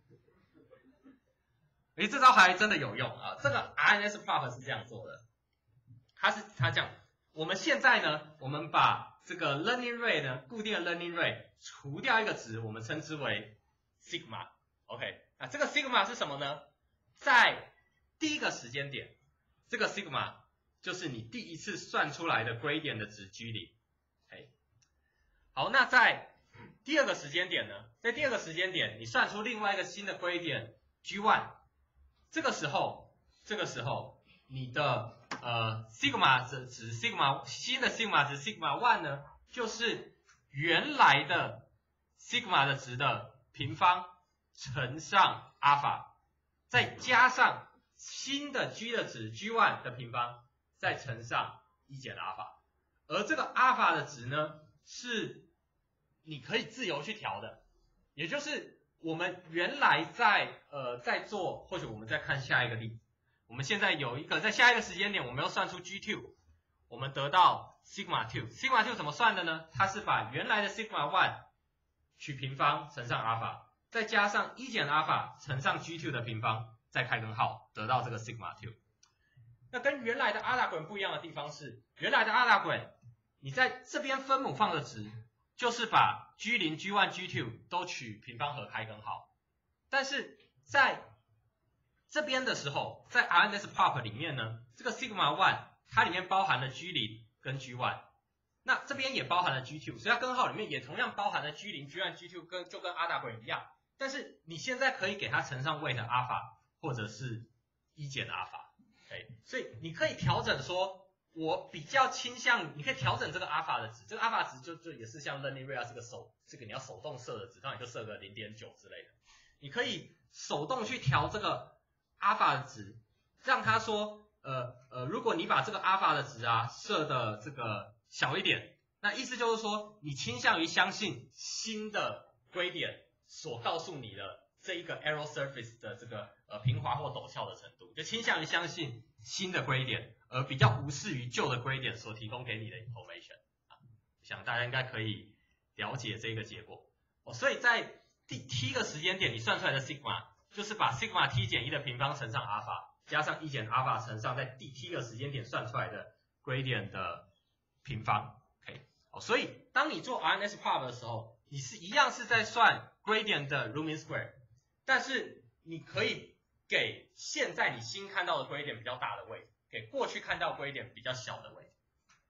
诶，这招还真的有用啊！这个 R N S prop 是这样做的，它是它这样，我们现在呢，我们把这个 learning rate 呢，固定的 learning rate 除掉一个值，我们称之为 sigma。OK， 那这个 sigma 是什么呢？在第一个时间点，这个 sigma 就是你第一次算出来的 gradient 的值 G 零。OK， 好，那在第二个时间点呢，在第二个时间点，你算出另外一个新的 gradient G 一，这个时候，这个时候你的呃 sigma 值值 sigma 新的 sigma 值 sigma 一呢，就是原来的 sigma 的值的平方乘上 alpha， 再加上新的 G 的值 G 一 的平方，再乘上一减 alpha， 而这个 alpha 的值呢，是你可以自由去调的，也就是我们原来在呃在做，或许我们再看下一个例子，我们现在有一个在下一个时间点，我们要算出 G 二， 我们得到 sigma 二 ，sigma 二怎么算的呢？它是把原来的 sigma 一取平方乘上 alpha， 再加上一减 alpha 乘上 G two 的平方，再开根号，得到这个 sigma two。那跟原来的阿拉滚不一样的地方是，原来的阿拉滚，你在这边分母放的值，就是把 G 零、G 一、G 二 都取平方和开根号。但是在这边的时候，在 R N S prop 里面呢，这个 sigma one 它里面包含了 G 零 跟 G 一，那这边也包含了 G 二，所以它根号里面也同样包含了 G 零、G 一、G 二 跟就跟阿拉滚一样。但是你现在可以给它乘上 weight alpha 或者是一减 alpha。Okay, 所以你可以调整说，我比较倾向，你可以调整这个 alpha 的值，这个 alpha 值就就也是像 learning rate 这个手，这个你要手动设的值，当然就设个 零点九 之类的，你可以手动去调这个 alpha 的值，让它说，呃呃，如果你把这个 alpha 的值啊设的这个小一点，那意思就是说，你倾向于相信新的归点所告诉你的这一个 arrow surface 的这个呃平滑或陡峭的程度，就倾向于相信新的归点，而比较无视于旧的归点所提供给你的 information。啊，想大家应该可以了解这个结果。哦，所以在第 t 个时间点，你算出来的 sigma 就是把 sigma t 减一的平方乘上 alpha， 加上一减 alpha 乘上在第 t 个时间点算出来的 gradient 的平方。OK， 哦，所以当你做 R N S prop 的时候，你是一样是在算 gradient 的 root mean square。但是你可以给现在你新看到的归点比较大的位，给过去看到归点比较小的位。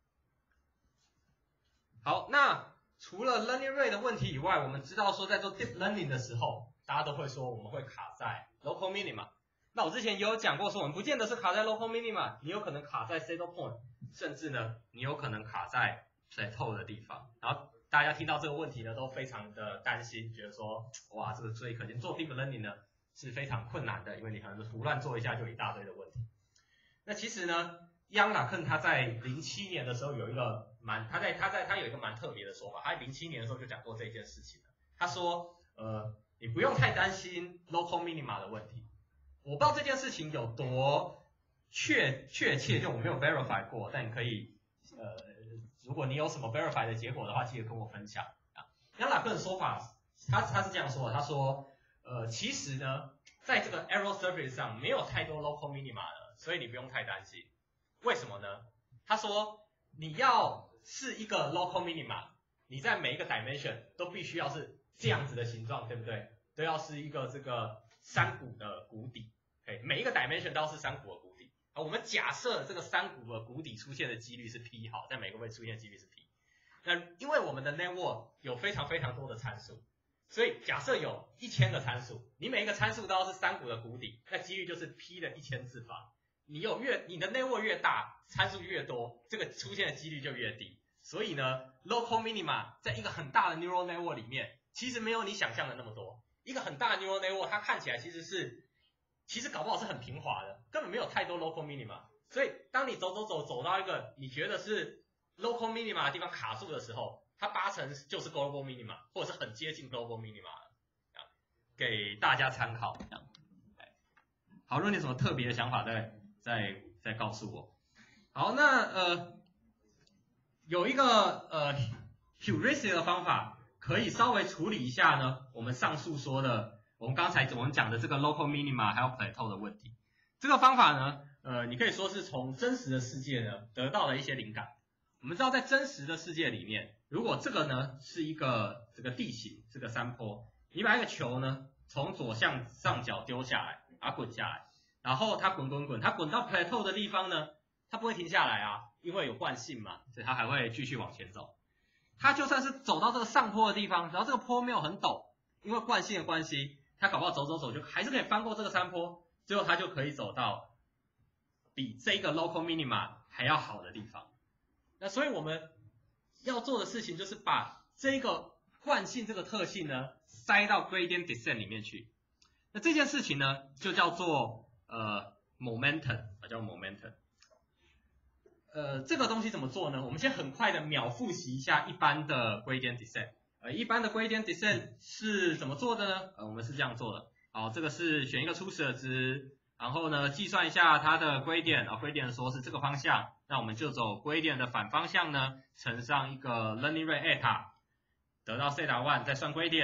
好，那除了 learning rate 的问题以外，我们知道说在做 deep learning 的时候，大家都会说我们会卡在 local minima。那我之前也有讲过说，我们不见得是卡在 local minima， 你有可能卡在 saddle point， 甚至呢，你有可能卡在 plateau 的地方。然后大家听到这个问题呢，都非常的担心，觉得说，哇，这个所以可见做 deep learning 呢是非常困难的，因为你可能胡乱做一下就有一大堆的问题。那其实呢，央拉肯他在零七年的时候有一个蛮，他在他在他有一个蛮特别的说法，他在零七年的时候就讲过这件事情了。他说，呃，你不用太担心 local minima 的问题。我不知道这件事情有多确确切，就我没有 verify 过，但你可以，呃。如果你有什么 verify 的结果的话，记得跟我分享啊。央拉克的说法，他他是这样说的，他说，呃，其实呢，在这个 arrow surface 上没有太多 local minima 了，所以你不用太担心。为什么呢？他说，你要是一个 local minima， 你在每一个 dimension 都必须要是这样子的形状，对不对？都要是一个这个山谷的谷底，okay， 每一个 dimension 都要是山谷的谷底。我们假设这个山谷的谷底出现的几率是 p 好，在每个位出现的几率是 p。那因为我们的 network 有非常非常多的参数，所以假设有一千个参数，你每一个参数都要是山谷的谷底，那几率就是 p 的一千次方。你有越你的 network 越大，参数越多，这个出现的几率就越低。所以呢 ，local minima 在一个很大的 neural network 里面，其实没有你想象的那么多。一个很大的 neural network 它看起来其实是。其实搞不好是很平滑的，根本没有太多 local minima， 所以当你走走走走到一个你觉得是 local minima 的地方卡住的时候，它八成就是 global minima， 或者是很接近 global minima 的，给大家参考。好，如果你有什么特别的想法，再再再告诉我。好，那呃有一个呃 heuristic 的方法，可以稍微处理一下呢，我们上述说的。我们刚才我们讲的这个 local minima 还有 plateau 的问题，这个方法呢，呃，你可以说是从真实的世界呢得到了一些灵感。我们知道在真实的世界里面，如果这个呢是一个这个地形，这个山坡，你把一个球呢从左向上角丢下来，把它滚下来，然后它滚滚滚，它滚到 plateau 的地方呢，它不会停下来啊，因为有惯性嘛，所以它还会继续往前走。它就算是走到这个上坡的地方，然后这个坡没有很陡，因为惯性的关系。他搞不好走走走就还是可以翻过这个山坡，最后他就可以走到比这个 local minima 还要好的地方。那所以我们要做的事情就是把这个惯性这个特性呢塞到 gradient descent 里面去。那这件事情呢就叫做呃 momentum， 叫 momentum。呃，这个东西怎么做呢？我们先很快的秒复习一下一般的 gradient descent。呃，一般的 gradient descent 是怎么做的呢？呃，我们是这样做的。好，这个是选一个初始的值，然后呢，计算一下它的 gradient， 啊 ，gradient 说是这个方向，那我们就走 gradient 的反方向呢，乘上一个 learning rate eta， 得到 theta one， 再算 gradient，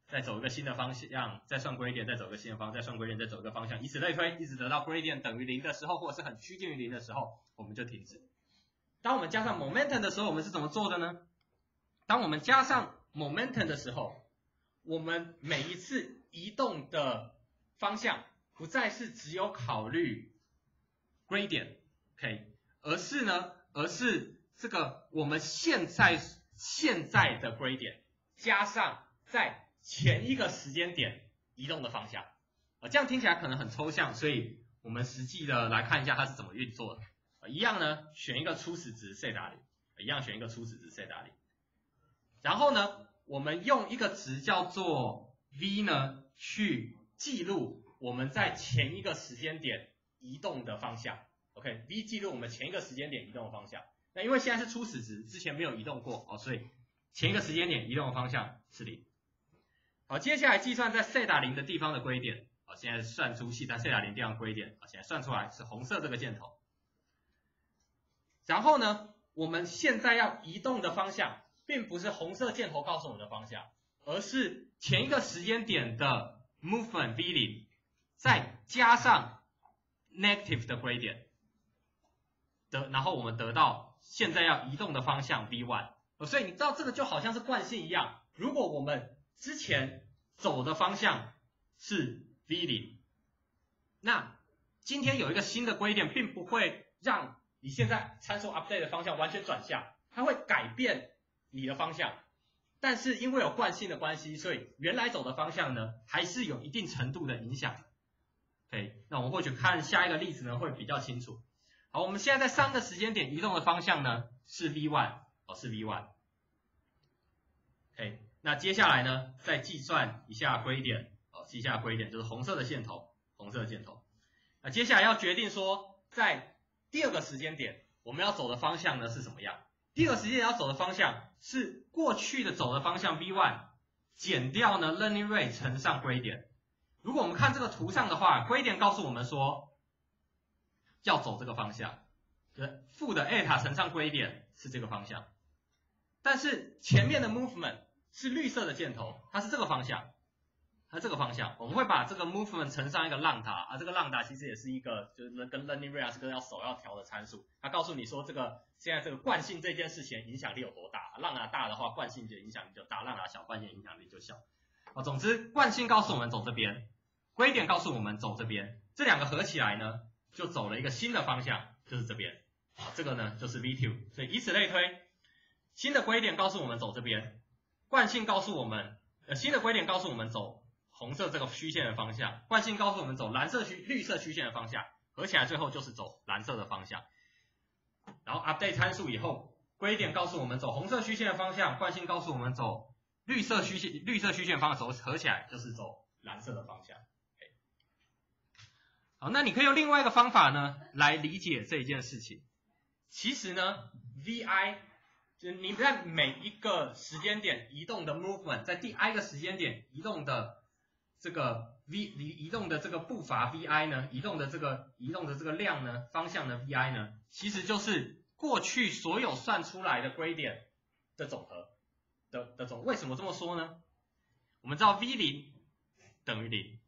再走一个新的方向，再算 gradient， 再走一个新的方向，再算 gradient， 再走一个方向，以此类推，一直得到 gradient 等于零的时候，或者是很趋近于零的时候，我们就停止。当我们加上 momentum 的时候，我们是怎么做的呢？当我们加上 momentum 的时候，我们每一次移动的方向不再是只有考虑 gradient，OK， 而是呢，而是这个我们现在现在的 gradient 加上在前一个时间点移动的方向，啊，这样听起来可能很抽象，所以我们实际的来看一下它是怎么运作的。啊，一样呢，选一个初始值西塔零，一样选一个初始值西塔零，然后呢，我们用一个值叫做 v 呢去记录我们在前一个时间点移动的方向。OK， v 记录我们前一个时间点移动的方向。那因为现在是初始值，之前没有移动过哦，所以前一个时间点移动的方向是零。好，接下来计算在西塔零的地方的gradient，好，现在算出西塔西塔零地方的gradient，好，现在算出来是红色这个箭头。然后呢，我们现在要移动的方向，并不是红色箭头告诉我们的方向，而是前一个时间点的 movement v 零，再加上 negative 的 gradient， 得，然后我们得到现在要移动的方向 v 一。所以你知道这个就好像是惯性一样，如果我们之前走的方向是 v 零， 那今天有一个新的gradient，并不会让你现在参数 update 的方向完全转向，它会改变你的方向，但是因为有惯性的关系，所以原来走的方向呢，还是有一定程度的影响。OK， 那我们或许看下一个例子呢，会比较清楚。好，我们现在在三个时间点移动的方向呢是 v 一， 哦是 v 一。OK， 那接下来呢，再计算一下 gradient， 哦，计一下 gradient 就是红色的线头，红色的箭头。那接下来要决定说，在第二个时间点我们要走的方向呢是什么样？第二个时间点要走的方向是过去的走的方向 v 一 减掉呢 learning rate 乘上 gradient。如果我们看这个图上的话 ，gradient 告诉我们说要走这个方向，对，负的 eta 乘上 gradient 是这个方向，但是前面的 movement 是绿色的箭头，它是这个方向。它这个方向，我们会把这个 movement 乘上一个浪达啊，这个浪达其实也是一个就是跟 learning rate 是跟要手要调的参数，它告诉你说这个现在这个惯性这件事情影响力有多大，浪达大的话惯性就影响力就大，浪达小惯性影响力就小。啊，总之惯性告诉我们走这边，gradient告诉我们走这边，这两个合起来呢，就走了一个新的方向，就是这边。啊，这个呢就是 v 二， 所以以此类推，新的gradient告诉我们走这边，惯性告诉我们，呃，新的gradient告诉我们走红色这个虚线的方向，惯性告诉我们走蓝色虚绿色虚线的方向，合起来最后就是走蓝色的方向。然后 update 参数以后 ，gradient 告诉我们走红色虚线的方向，惯性告诉我们走绿色虚线绿色虚线的方向，合起来就是走蓝色的方向。Okay. 好，那你可以用另外一个方法呢来理解这一件事情。其实呢 ，vi 就是你在每一个时间点移动的 movement， 在第 i 个时间点移动的这个 v 移动的这个步伐 vi 呢，移动的这个移动的这个量呢，方向的 vi 呢，其实就是过去所有算出来的 gradient 的总和的的总。为什么这么说呢？我们知道 v 零等于零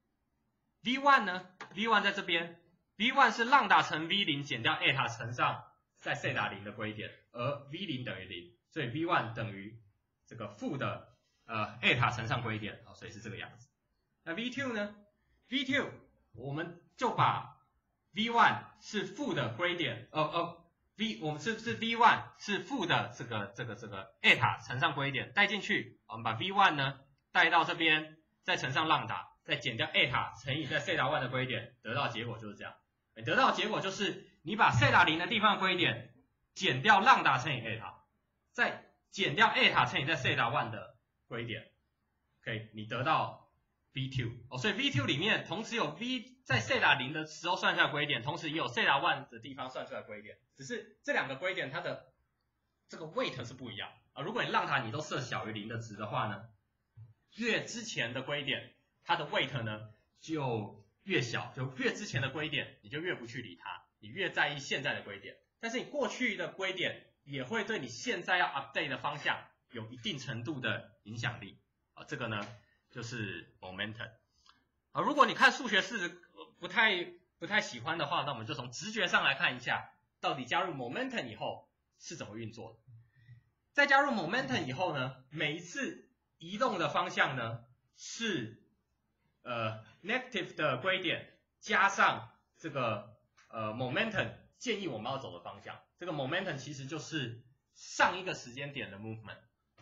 ，v 一 呢 ，v 一 在这边 ，v 一 是浪达乘 v 零减掉 eta 乘上在西塔零的gradient，而 v 零等于零，所以 v 一 等于这个负的呃 eta 乘上gradient，哦，所以是这个样子。那 v 二 呢 ？v 二 我们就把 v 一 是负的 gradient， 呃呃 v 我们是不是 v 一 是负的这个这个这个 eta 乘上 gradient 带进去，我们把 v 一 呢带到这边，再乘上浪达，再减掉 eta 乘以在西塔一的 gradient， 得到结果就是这样。得到的结果就是你把西塔零的地方的 gradient 减掉浪达乘以 eta， 再减掉 eta 乘以在西塔一的 gradient，OK， 你得到v 二， 哦，所以 v 二 里面同时有 v 在西塔零的时候算出来 gradient， 同时也有西塔一的地方算出来 gradient， 只是这两个 gradient 它的这个 weight 是不一样啊。如果你浪塔你都设小于零的值的话呢，越之前的 gradient 它的 weight 呢就越小，就越之前的gradient你就越不去理它，你越在意现在的gradient，但是你过去的gradient也会对你现在要 update 的方向有一定程度的影响力啊。这个呢就是 momentum。啊，如果你看数学式不太不太喜欢的话，那我们就从直觉上来看一下，到底加入 momentum 以后是怎么运作的。在加入 momentum 以后呢，每一次移动的方向呢是呃 negative 的归点加上这个呃 momentum 建议我们要走的方向。这个 momentum 其实就是上一个时间点的 movement。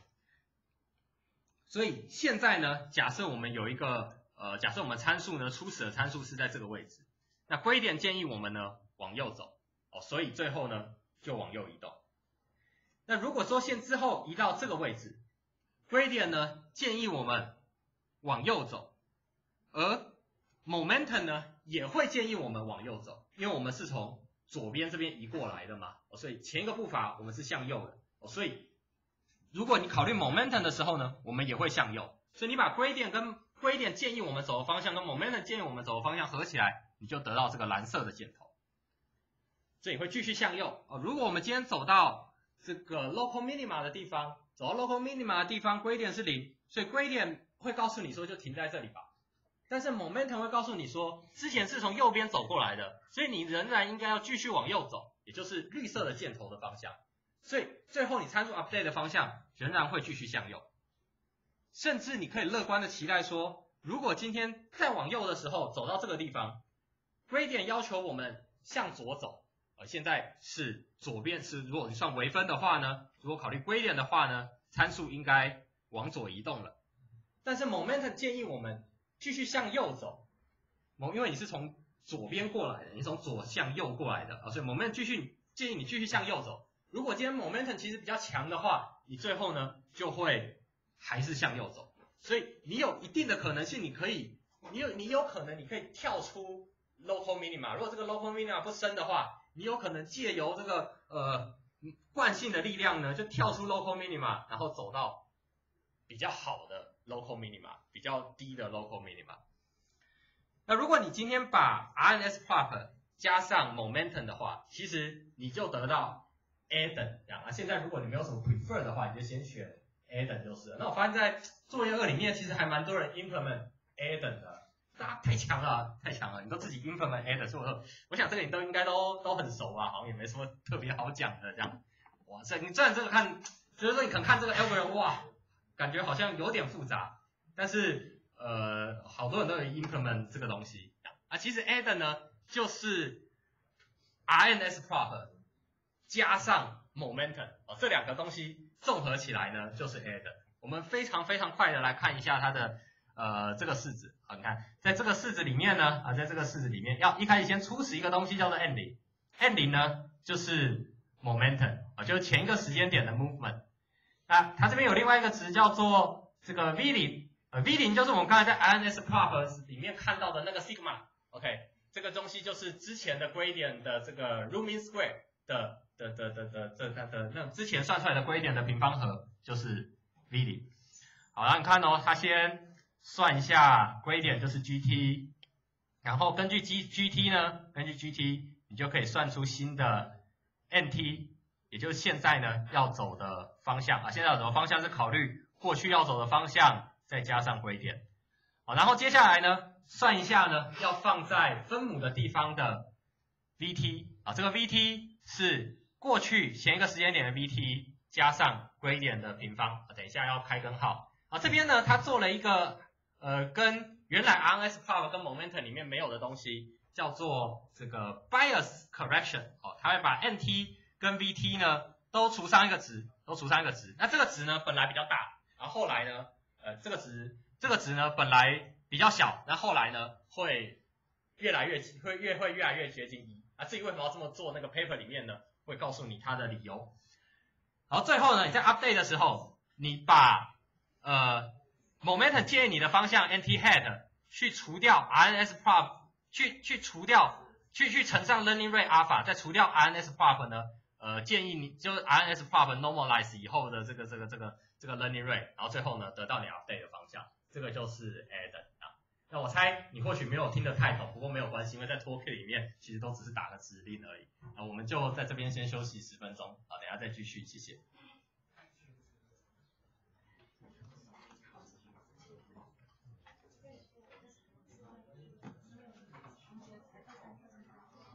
所以现在呢，假设我们有一个呃，假设我们参数呢，初始的参数是在这个位置，那归点建议我们呢往右走，哦，所以最后呢就往右移动。那如果说现之后移到这个位置，归点呢建议我们往右走，而 momentum 呢也会建议我们往右走，因为我们是从左边这边移过来的嘛，哦，所以前一个步伐我们是向右的，哦，所以如果你考虑 momentum 的时候呢，我们也会向右，所以你把归点跟归点建议我们走的方向跟 momentum 建议我们走的方向合起来，你就得到这个蓝色的箭头。所以会继续向右。哦，如果我们今天走到这个 local minima 的地方，走到 local minima 的地方，归点是零，所以归点会告诉你说就停在这里吧。但是 momentum 会告诉你说，之前是从右边走过来的，所以你仍然应该要继续往右走，也就是绿色的箭头的方向。所以最后你参数 update 的方向仍然会继续向右，甚至你可以乐观的期待说，如果今天再往右的时候走到这个地方，归点要求我们向左走，呃，现在是左边是，如果你算微分的话呢，如果考虑归点的话呢，参数应该往左移动了。但是 momentum 建议我们继续向右走，因为你是从左边过来的，你从左向右过来的，啊，所以 momentum 继续建议你继续向右走。如果今天 momentum 其实比较强的话，你最后呢就会还是向右走，所以你有一定的可能性，你可以，你有你有可能你可以跳出 local minima， 如果这个 local minima 不深的话，你有可能借由这个呃惯性的力量呢，就跳出 local minima， 然后走到比较好的 local minima， 比较低的 local minima。那如果你今天把 R N S plot 加上 momentum 的话，其实你就得到A 等这样啊。现在如果你没有什么 prefer 的话，你就先选 A 等就是了。那我发现在作业二里面其实还蛮多人 implement A 等的，大家太强了，太强了，你都自己 implement A 等，所以我我想这个你都应该都都很熟啊，好像也没什么特别好讲的这样。哇，这你站这个看，就是说你可能看这个 algorithm， 哇，感觉好像有点复杂，但是呃，好多人都有 implement 这个东西啊。其实 A 等呢就是 R N S plot 加上 momentum， 哦，这两个东西综合起来呢就是 A 等。我们非常非常快的来看一下它的呃这个式子。好，你看在这个式子里面呢，啊，在这个式子里面要一开始先初始一个东西叫做 n 零 ，n 零呢就是 momentum， 啊，就是前一个时间点的 movement。那它这边有另外一个值叫做这个 v 零，呃 v 零就是我们刚才在 R N S plot 里面看到的那个 sigma。OK， 这个东西就是之前的归点的这个 root mean square 的。的的的的的的的那之前算出来的归点的平方和就是 v 零。好，然后你看哦，它先算一下归点就是 G T， 然后根据 G GT 呢，根据 G T 你就可以算出新的 N T， 也就是现在呢要走的方向啊，现在要走的方向是考虑过去要走的方向再加上归点。好，然后接下来呢算一下呢要放在分母的地方的 V T 啊，这个 V T 是过去前一个时间点的 V T 加上归点的平方，等一下要开根号啊。这边呢，它做了一个呃跟原来 R N S plot 跟 momentum 里面没有的东西，叫做这个 bias correction。哦，它会把 N T 跟 V T 呢都除上一个值，都除上一个值。那这个值呢本来比较大，然后后来呢，呃这个值这个值呢本来比较小，那后来呢会越来越会越会越来越接近一。啊，至于为什么要这么做，那个 paper 里面呢会告诉你它的理由。然后最后呢，你在 update 的时候，你把呃 momentum 建议你的方向 N T head 去除掉 R N S plot， 去去除掉去去乘上 learning rate alpha， 再除掉 R N S plot 呢，呃建议你就是 R N S plot normalize 以后的这个这个这个这个 learning rate， 然后最后呢得到你 update 的方向，这个就是 add 啊。那我猜你或许没有听得太懂，不过没有关系，因为在 toolkit 里面其实都只是打个指令而已。啊，我们就在这边先休息十分钟，好，等一下再继续，谢谢。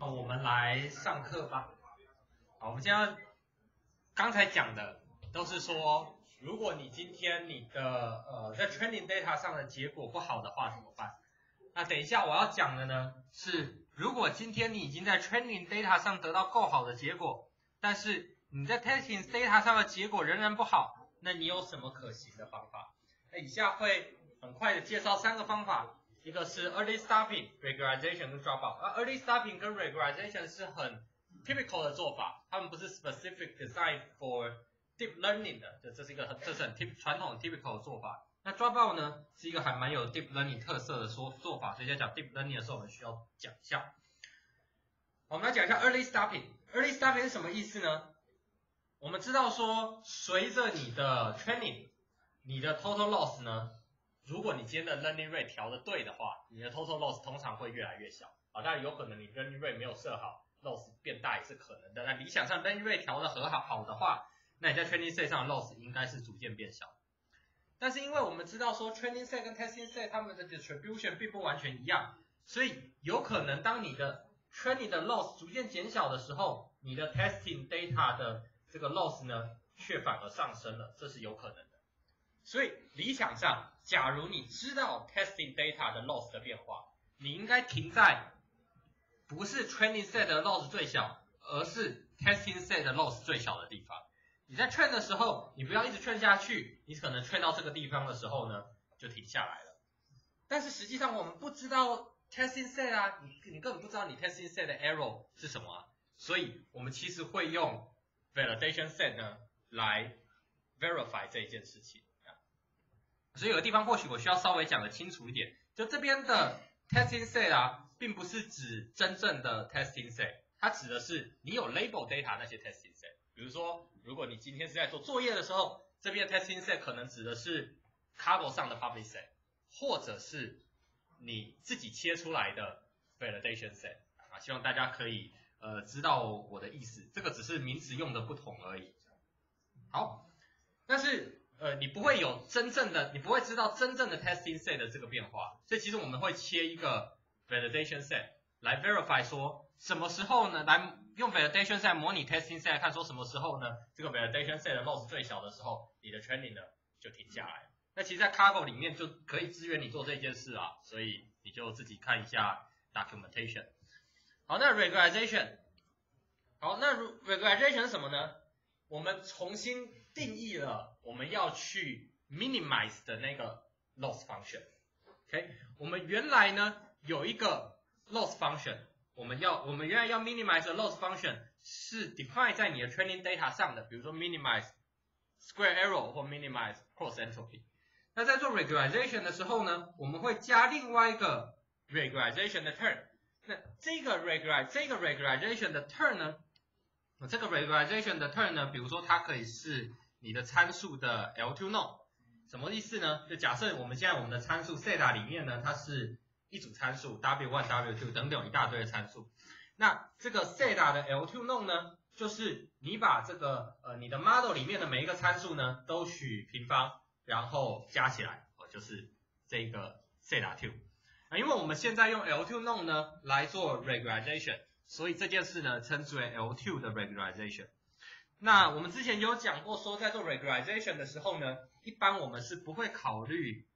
好，我们来上课吧。好，我们今天刚才讲的都是说，如果你今天你的呃在 training data 上的结果不好的话怎么办？那等一下我要讲的呢是，如果今天你已经在 training data 上得到够好的结果，但是你在 testing data 上的结果仍然不好，那你有什么可行的方法？那以下会很快的介绍三个方法。一个是 early stopping、regularization 跟 dropout。而 early stopping 跟 regularization 是很 typical 的做法，他们不是 specific design for deep learning 的，这这是一个很这是很 typ 传统 typical 的做法。那 dropout 呢是一个还蛮有 deep learning 特色的说做法，所以在讲 deep learning 的时候，我们需要讲一下。我们来讲一下 early stopping。early stopping 是什么意思呢？我们知道说，随着你的 training， 你的 total loss 呢？如果你今天的 learning rate 调的对的话，你的 total loss 通常会越来越小。啊，当然有可能你 learning rate 没有设好 ，loss 变大也是可能的。那理想上 learning rate 调的很好好的话，那你在 training set 上的 loss 应该是逐渐变小。但是因为我们知道说 training set 跟 testing set 它们的 distribution 并不完全一样，所以有可能当你的 training 的 loss 逐渐减小的时候，你的 testing data 的这个 loss 呢，却反而上升了，这是有可能的。所以理想上，假如你知道 testing data 的 loss 的变化，你应该停在不是 training set 的 loss 最小，而是 testing set 的 loss 最小的地方。你在 train 的时候，你不要一直 train 下去，你可能 train 到这个地方的时候呢，就停下来了。但是实际上我们不知道 testing set 啊，你你根本不知道你 testing set 的 error 是什么啊，所以我们其实会用 validation set 呢来 verify 这一件事情。所以有的地方或许我需要稍微讲的清楚一点，就这边的 testing set 啊，并不是指真正的 testing set， 它指的是你有 label data 那些 testing set。比如说，如果你今天是在做作业的时候，这边的 testing set 可能指的是 Kaggle 上的 public set， 或者是你自己切出来的 validation set。啊，希望大家可以呃知道我的意思，这个只是名词用的不同而已。好，但是呃，你不会有真正的，你不会知道真正的 testing set 的这个变化，所以其实我们会切一个 validation set 来 verify 说什么时候呢，来用 validation set 模拟 testing set 看说什么时候呢，这个 validation set 的 loss 最小的时候，你的 training 呢就停下来。那其实在 Kaggle 里面就可以支援你做这件事啊，所以你就自己看一下 documentation。好，那 regularization， 好，那 regularization 是什么呢？我们重新定义了我们要去 minimize 的那个 loss function。OK， 我们原来呢有一个 loss function， 我们要我们原来要 minimize 的 loss function 是 define 在你的 training data 上的，比如说 minimize square error 或 minimize cross entropy。那在做 regularization 的时候呢，我们会加另外一个 regularization 的 term。那这个 regular 这个 regularization 的 term 呢？这个 regularization 的 term 呢，比如说它可以是你的参数的 L two norm， 什么意思呢？就假设我们现在我们的参数 theta 里面呢，它是一组参数 W one W two 等等有一大堆的参数。那这个 theta 的 L two norm 呢，就是你把这个呃你的 model 里面的每一个参数呢都取平方，然后加起来，哦就是这个 theta two。啊，因为我们现在用 L two norm 呢来做 regularization。所以这件事呢，称之为 L two 的 regularization。那我们之前有讲过说，在做 regularization 的时候呢，一般我们是不会考虑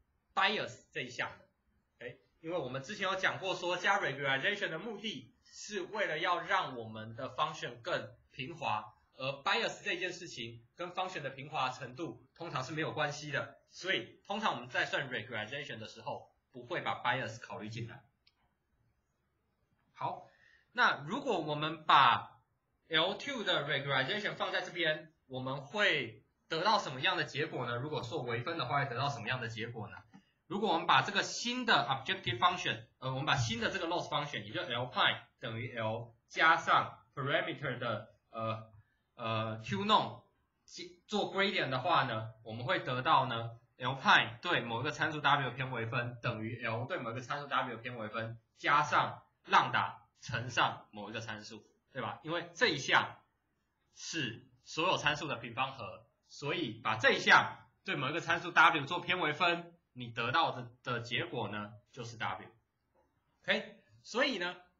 bias 这一项的。OK， 因为我们之前有讲过说，加 regularization 的目的是为了要让我们的 function 更平滑，而 bias 这件事情跟 function 的平滑程度通常是没有关系的。所以通常我们在算 regularization 的时候，不会把 bias 考虑进来。好。那如果我们把 L two 的 regularization 放在这边，我们会得到什么样的结果呢？如果做微分的话，会得到什么样的结果呢？如果我们把这个新的 objective function， 呃，我们把新的这个 loss function， 也就是 L prime 等于 L 加上 parameter 的呃呃 Q norm 做 gradient 的话呢，我们会得到呢 L prime 对某一个参数 W 偏微分等于 L 对某一个参数 W 偏微分加上浪打乘上某一个参数，对吧？因为这一项是所有参数的平方和，所以把这一项对某一个参数 W 做偏微分，你得到的的结果呢就是 W。OK， 所以呢，你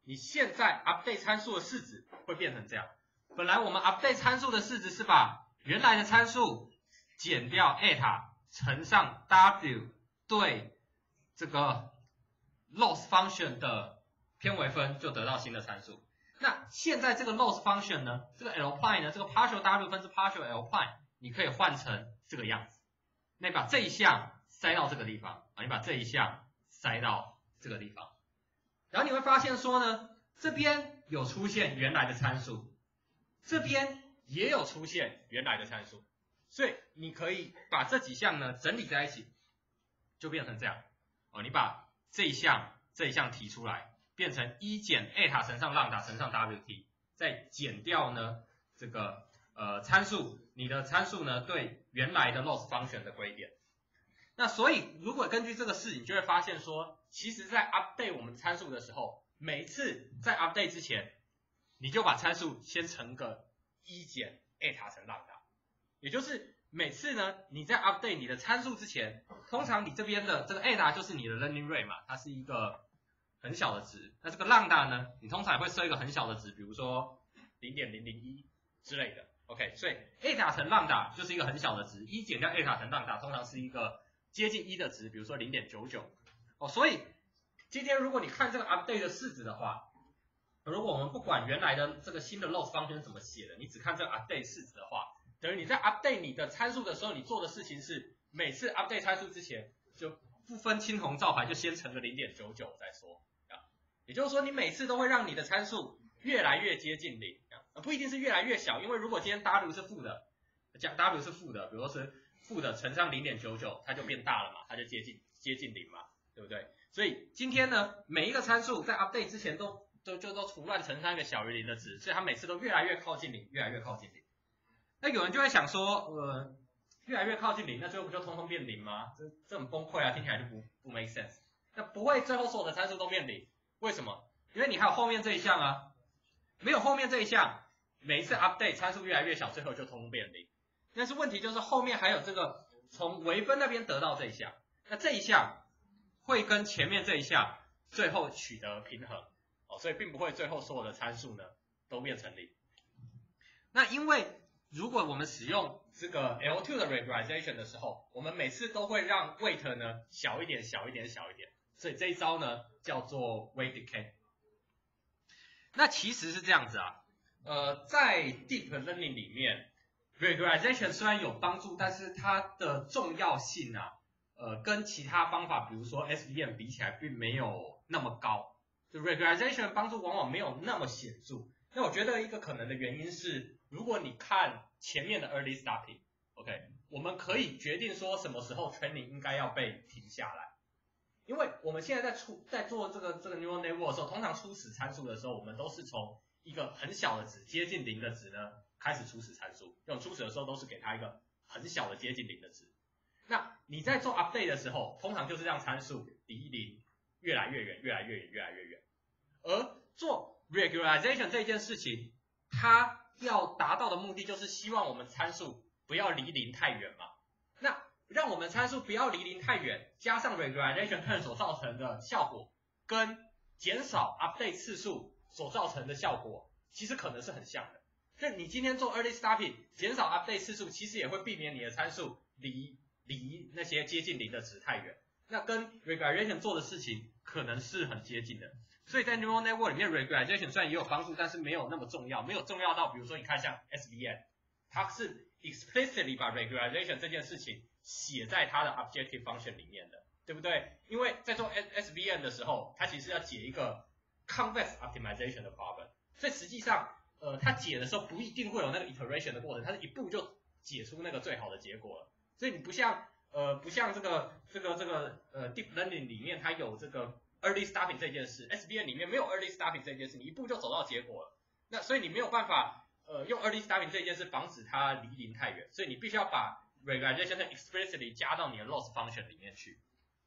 你现在 update 参数的式子会变成这样。本来我们 update 参数的式子是把原来的参数减掉 eta 乘上 w 对这个 loss function 的偏微分，就得到新的参数。那现在这个 loss function 呢，这个 l prime 呢，这个 partial w 分之 partial l prime， 你可以换成这个样子。那你把这一项塞到这个地方啊，你把这一项塞到这个地方，然后你会发现说呢，这边有出现原来的参数，这边也有出现原来的参数，所以你可以把这几项呢整理在一起，就变成这样哦。你把这一项这一项提出来，变成一减 eta 乘上 lambda 乘上 wt， 再减掉呢这个呃参数，你的参数呢对原来的 loss function 的归点。那所以如果根据这个式，你就会发现说，其实在 update 我们参数的时候，每一次在 update 之前，你就把参数先乘个一减 eta 乘 lambda， 也就是每次呢你在 update 你的参数之前，通常你这边的这个 eta 就是你的 learning rate 嘛，它是一个很小的值。那这个 lambda 呢，你通常也会设一个很小的值，比如说 零点零零一 之类的。OK， 所以 eta 乘 lambda 就是一个很小的值，一减掉 eta 乘 lambda 通常是一个接近一的值，比如说 零点九九。哦，所以今天如果你看这个 update 的式子的话，如果我们不管原来的这个新的 loss function 怎么写的，你只看这个 update 式子的话，等于你在 update 你的参数的时候，你做的事情是每次 update 参数之前就不分青红皂白就先乘个 零点九九再说啊。也就是说你每次都会让你的参数越来越接近零啊，不一定是越来越小，因为如果今天 w 是负的，讲 w 是负的，比如说是负的乘上 零点九九， 它就变大了嘛，它就接近接近零嘛，对不对？所以今天呢，每一个参数在 update 之前都都就都除乱乘上一个小于零的值，所以它每次都越来越靠近零，越来越靠近零。那有人就会想说，呃，越来越靠近零，那最后不就通通变零吗？这这很崩溃啊，听起来就不不 make sense。那不会最后所有的参数都变零，为什么？因为你还有后面这一项啊，没有后面这一项，每一次 update 参数越来越小，最后就通通变零。但是问题就是后面还有这个从微分那边得到这一项，那这一项会跟前面这一项最后取得平衡哦，所以并不会最后所有的参数呢都变成零。那因为如果我们使用这个 L 二 的 regularization 的时候，我们每次都会让 weight 呢小一点、小一点、小一点，所以这一招呢叫做 weight decay。那其实是这样子啊，呃，在 deep learning 里面 regularization 虽然有帮助，但是它的重要性啊，呃，跟其他方法，比如说 S V M 比起来，并没有那么高。就 regularization 的帮助往往没有那么显著。那我觉得一个可能的原因是，如果你看前面的 early stopping，OK， 我们可以决定说什么时候 training 应该要被停下来。因为我们现在在出在做这个这个 neural network 的时候，通常初始参数的时候，我们都是从一个很小的值，接近零的值呢开始初始参数。这种初始的时候都是给它一个很小的接近零的值。那你在做 update 的时候，通常就是让参数离零越来越远，越来越远，越来越远。而做 regularization 这件事情，它要达到的目的就是希望我们参数不要离零太远嘛。那让我们参数不要离零太远，加上 regularization turn 所造成的效果，跟减少 update 次数所造成的效果，其实可能是很像的。所以你今天做 early stopping， 减少 update 次数，其实也会避免你的参数离离那些接近零的值太远。那跟 regularization 做的事情可能是很接近的。所以在 neural network 里面 regularization 虽然也有帮助，但是没有那么重要，没有重要到比如说你看像 S V M， 它是 explicitly 把 regularization 这件事情写在它的 objective function 里面的，对不对？因为在做 S V M 的时候，它其实要解一个 convex optimization 的 problem， 所以实际上呃它解的时候不一定会有那个 iteration 的过程，它是一步就解出那个最好的结果了。所以你不像呃不像这个这个这个呃 deep learning 里面它有这个 early stopping 这件事 ，S V M 里面没有 early stopping 这件事，你一步就走到结果了。那所以你没有办法呃用 early stopping 这件事防止它离零太远，所以你必须要把 regularization explicitly 加到你的 loss function 里面去。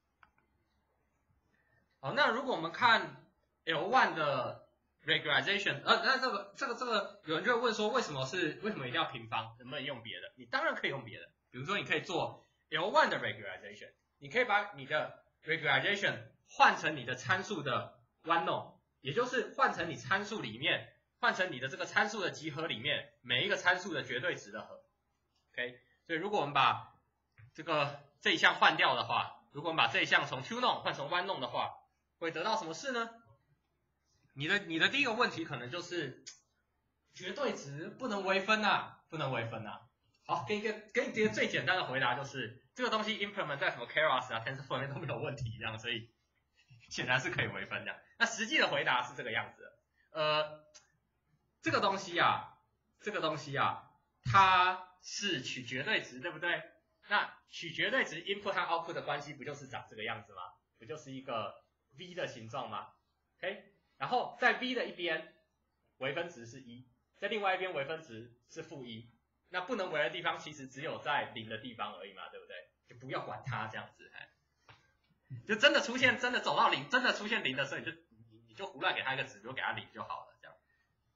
好，那如果我们看 L 一 的 regularization， 呃，那这个这个这个有人就会问说，为什么是为什么一定要平方？能不能用别的？你当然可以用别的，比如说你可以做 L 一 的 regularization， 你可以把你的 regularization 换成你的参数的 one norm， 也就是换成你参数里面，换成你的这个参数的集合里面每一个参数的绝对值的和。OK， 所以如果我们把这个这一项换掉的话，如果我们把这一项从 two norm 换成 one norm 的话，会得到什么事呢？你的你的第一个问题可能就是绝对值不能微分啊，不能微分啊。好，给一个给你一个最简单的回答就是这个东西 implement 在什么 keras 啊 tensor 里面都没有问题，这样，所以显然是可以微分的。那实际的回答是这个样子的，呃，这个东西啊，这个东西啊，它是取绝对值，对不对？那取绝对值 input 和 output 的关系不就是长这个样子吗？不就是一个 v 的形状吗 ？OK， 然后在 v 的一边微分值是一，在另外一边微分值是负一。那不能微的地方其实只有在零的地方而已嘛，对不对？就不要管它这样子，就真的出现真的走到零，真的出现零的时候，你就你你就胡乱给它一个值，比如给它零就好了，这样。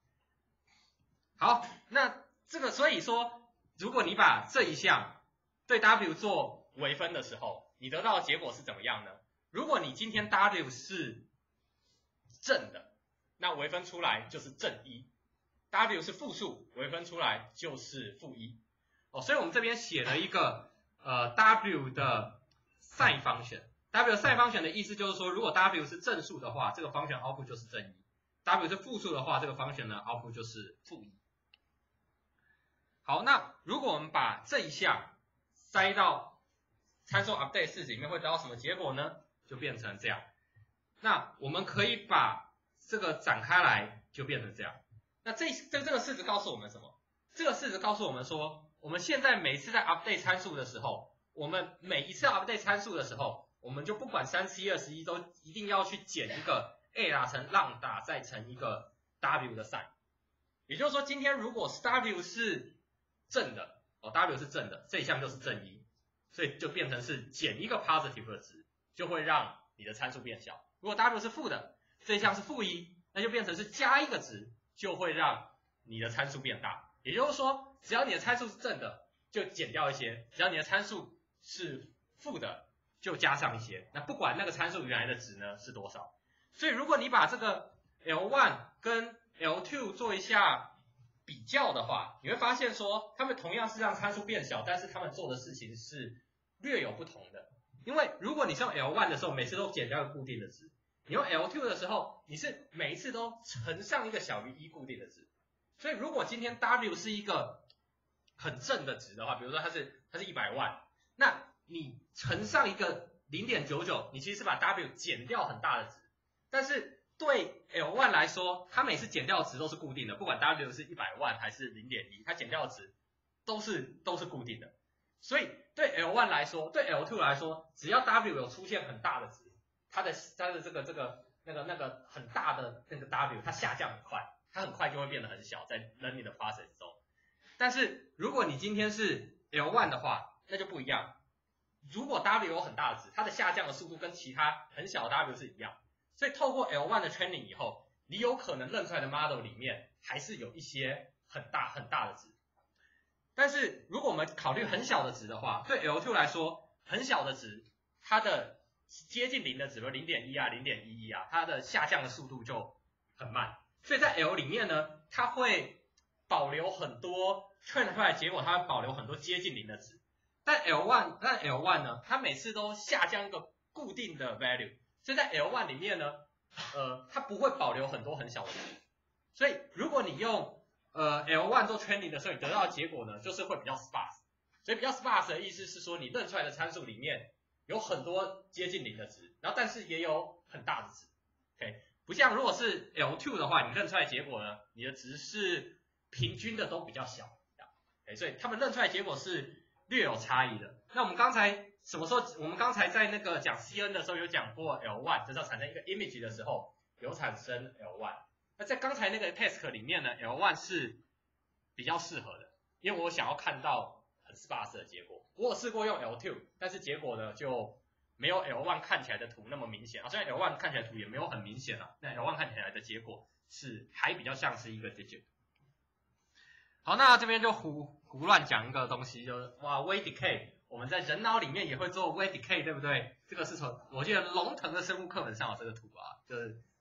好，那这个所以说，如果你把这一项对 W 做微分的时候，你得到的结果是怎么样呢？如果你今天 W 是正的，那微分出来就是正一。W 是负数，微分出来就是负一。哦，所以我们这边写了一个呃 W 的 sin function。W sin function 的意思就是说，如果 W 是正数的话，这个 function output 就是正一 ；W 是负数的话，这个 function 呢 output 就是负一。好，那如果我们把这一项塞到参数 update 式里面，会得到什么结果呢？就变成这样。那我们可以把这个展开来，就变成这样。那这这这个式子告诉我们什么？这个式子告诉我们说，我们现在每次在 update 参数的时候，我们每一次 update 参数的时候，我们就不管三七二十一都一定要去减一个 a 打乘浪打再乘一个 w 的 sin。也就是说，今天如果是 w 是正的，哦 w 是正的，这一项就是正一，所以就变成是减一个 positive 的值，就会让你的参数变小。如果 w 是负的，这一项是负一，那就变成是加一个值，就会让你的参数变大。也就是说，只要你的参数是正的，就减掉一些；只要你的参数是负的，就加上一些。那不管那个参数原来的值呢是多少。所以如果你把这个 L 一 跟 L 二 做一下比较的话，你会发现说，他们同样是让参数变小，但是他们做的事情是略有不同的。因为如果你是用 L 一 的时候，每次都减掉一个固定的值；你用 L 二 的时候，你是每一次都乘上一个小于一固定的值。所以如果今天 W 是一个很正的值的话，比如说它是它是一百万，那你乘上一个 零点九九， 你其实是把 W 减掉很大的值。但是对 L 一 来说，它每次减掉的值都是固定的，不管 W 是一百万还是 零点一， 它减掉的值都是都是固定的。所以对 L 一 来说，对 L 二 来说，只要 W 有出现很大的值，它的它的这个这个那个那个很大的那个 W 它下降很快，它很快就会变得很小，在 learning 的 process 中。但是如果你今天是 L 一 的话，那就不一样。如果 W 有很大的值，它的下降的速度跟其他很小的 W 是一样。所以透过 L 一 的 training 以后，你有可能认出来的 model 里面还是有一些很大很大的值。但是如果我们考虑很小的值的话，对 L 二 来说，很小的值，它的接近零的值，比如 零点一 啊 零点一一 啊，它的下降的速度就很慢。所以在 L 里面呢，它会保留很多 train 出来的结果，它会保留很多接近零的值。但 L 一 但 L 一 呢，它每次都下降一个固定的 value， 所以在 L 一 里面呢，呃，它不会保留很多很小的值。所以如果你用呃 L 一 做 training 的时候，你得到的结果呢，就是会比较 sparse。所以比较 sparse 的意思是说，你认出来的参数里面有很多接近零的值，然后但是也有很大的值。OK， 不像如果是 L 二 的话，你认出来的结果呢，你的值是平均的都比较小。OK， 所以他们认出来的结果是略有差异的。那我们刚才什么时候？我们刚才在那个讲 C N 的时候有讲过 L 一， 就是要产生一个 image 的时候，有产生 L 一。那在刚才那个 task 里面呢 ，L 一 是比较适合的，因为我想要看到很 sparse 的结果。我有试过用 L 二， 但是结果呢就没有 L 一 看起来的图那么明显啊。虽然 L 一 看起来图也没有很明显啊，那 L 一 看起来的结果是还比较像是一个 digit。好，那这边就胡胡乱讲一个东西，就是哇 weight decay， 我们在人脑里面也会做 weight decay， 对不对？这个是从我记得龙腾的生物课本上有这个图啊，就是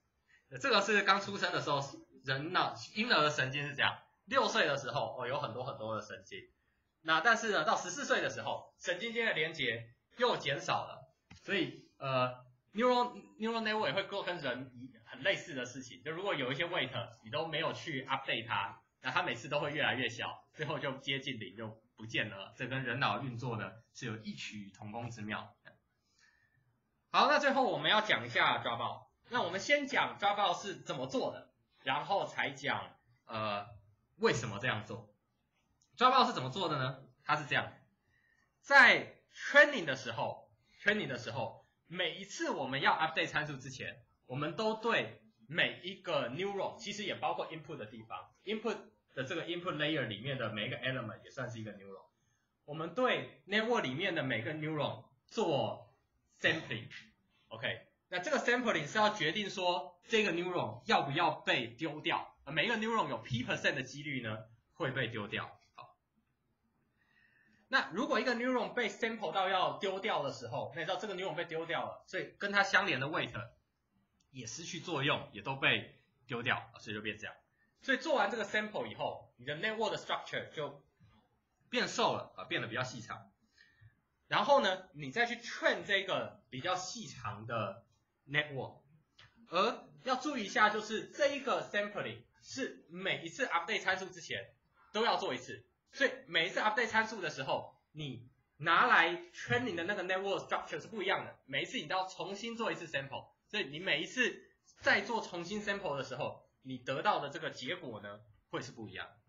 这个是刚出生的时候，人脑婴儿的神经是这样，六岁的时候哦有很多很多的神经，那但是呢到十四岁的时候，神经间的连接又减少了，所以呃 neural neural network 也会做跟人很类似的事情，就如果有一些 weight 你都没有去 update 它，那它每次都会越来越小，最后就接近零就不见了，这跟人脑运作呢是有异曲同工之妙。好，那最后我们要讲一下抓报。那我们先讲抓报是怎么做的，然后才讲呃为什么这样做。抓报是怎么做的呢？它是这样，在 training 的时候 ，training 的时候，每一次我们要 update 参数之前，我们都对每一个 neuron， 其实也包括 input 的地方 ，input 的这个 input layer 里面的每一个 element 也算是一个 neuron。我们对 network 里面的每个 neuron 做 sampling，OK， 那这个 sampling 是要决定说这个 neuron 要不要被丢掉，每一个 neuron 有 p percent 的几率呢会被丢掉。好，那如果一个 neuron 被 sample 到要丢掉的时候，那你知道这个 neuron 被丢掉了，所以跟它相连的 weight 也失去作用，也都被丢掉，所以就变这样。所以做完这个 sample 以后，你的 network 的 structure 就变瘦了啊，变得比较细长。然后呢，你再去 train 这个比较细长的 network。而要注意一下，就是这一个 sampling 是每一次 update 参数之前都要做一次。所以每一次 update 参数的时候，你拿来 training 的那个 network structure 是不一样的。每一次你都要重新做一次 sample。所以你每一次在做重新 sample 的时候，你得到的这个结果呢，会是不一样的。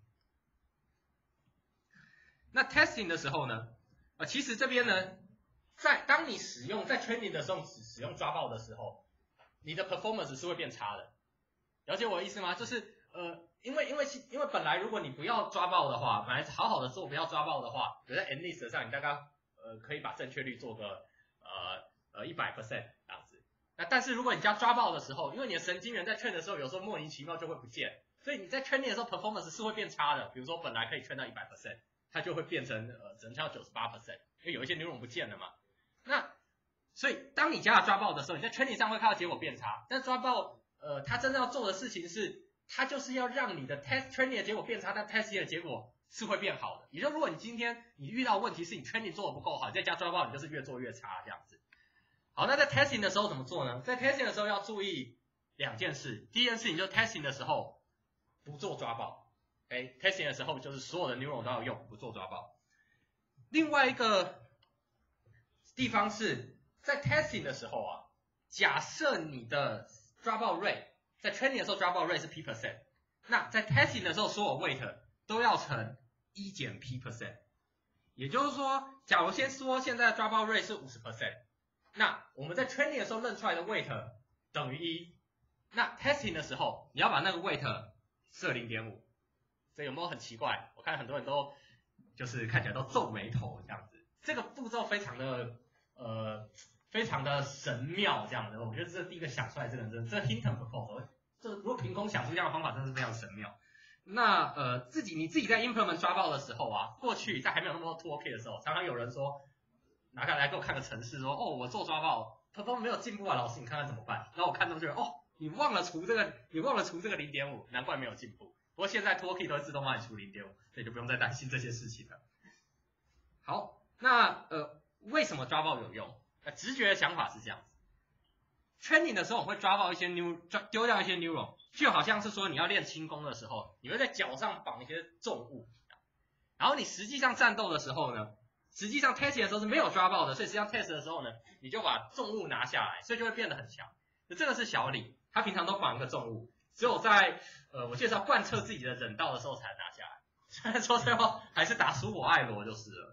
那 testing 的时候呢，呃，其实这边呢，在当你使用在 training 的时候使使用抓报的时候，你的 performance 是会变差的。了解我的意思吗？就是呃，因为因为因为本来如果你不要抓报的话，本来好好的做不要抓报的话，比如在 N list 上你大概呃可以把正确率做个呃呃 百分之百 这样子。那但是如果你加抓报的时候，因为你的神经元在 train 的时候有时候莫名其妙就会不见，所以你在 training 的时候 performance 是会变差的。比如说本来可以 train 到 百分之百，它就会变成呃只能跳 百分之九十八， 因为有一些 neuron 不见了嘛。那所以当你加了抓报的时候，你在 training 上会看到结果变差，但抓报呃它真正要做的事情是，它就是要让你的 test training 的结果变差，但 testing 的结果是会变好的。也就是如果你今天你遇到问题是你 training 做的不够好，你再加抓报你就是越做越差这样子。好，那在 testing 的时候怎么做呢？在 testing 的时候要注意两件事。第一件事情就是 testing 的时候不做抓报，哎 ，testing 的时候就是所有的 neuron 都要用，不做抓报。另外一个地方是在 testing 的时候啊，假设你的抓报 rate 在 training 的时候抓报 rate 是 p percent， 那在 testing 的时候所有 weight 都要乘一减 p percent， 也就是说，假如先说现在抓报 rate 是 百分之五十，那我们在 training 的时候认出来的 weight 等于一，那 testing 的时候你要把那个 weight 设 零点五， 这有没有很奇怪？我看很多人都就是看起来都皱眉头这样子，这个步骤非常的呃非常的神妙这样的，我觉得这第一个想出来这个人，这 hint and proposal， 这如果凭空想出这样的方法，真的是非常神妙。那呃自己你自己在 implement 抓报的时候啊，过去在还没有那么多 toolkit 的时候，常常有人说拿过来给我看个程式，说哦我做抓报 performance 没有进步啊，老师你看看怎么办？然后我看到就觉得哦你忘了除这个你忘了除这个 零点五， 难怪没有进步。不过现在 toolkit 都会自动帮你除 零点五， 所以就不用再担心这些事情了。好，那呃为什么抓报有用？呃直觉的想法是这样子。training 的时候我会抓报一些 new 丢掉一些 neuron， 就好像是说你要练轻功的时候，你会在脚上绑一些重物，然后你实际上战斗的时候呢，实际上 testing 的时候是没有抓报的，所以实际上 test 的时候呢，你就把重物拿下来，所以就会变得很强。这个是小李，他平常都绑一个重物，只有在呃我介绍贯彻自己的忍道的时候才拿下来，虽然说最后还是打输我爱罗就是了。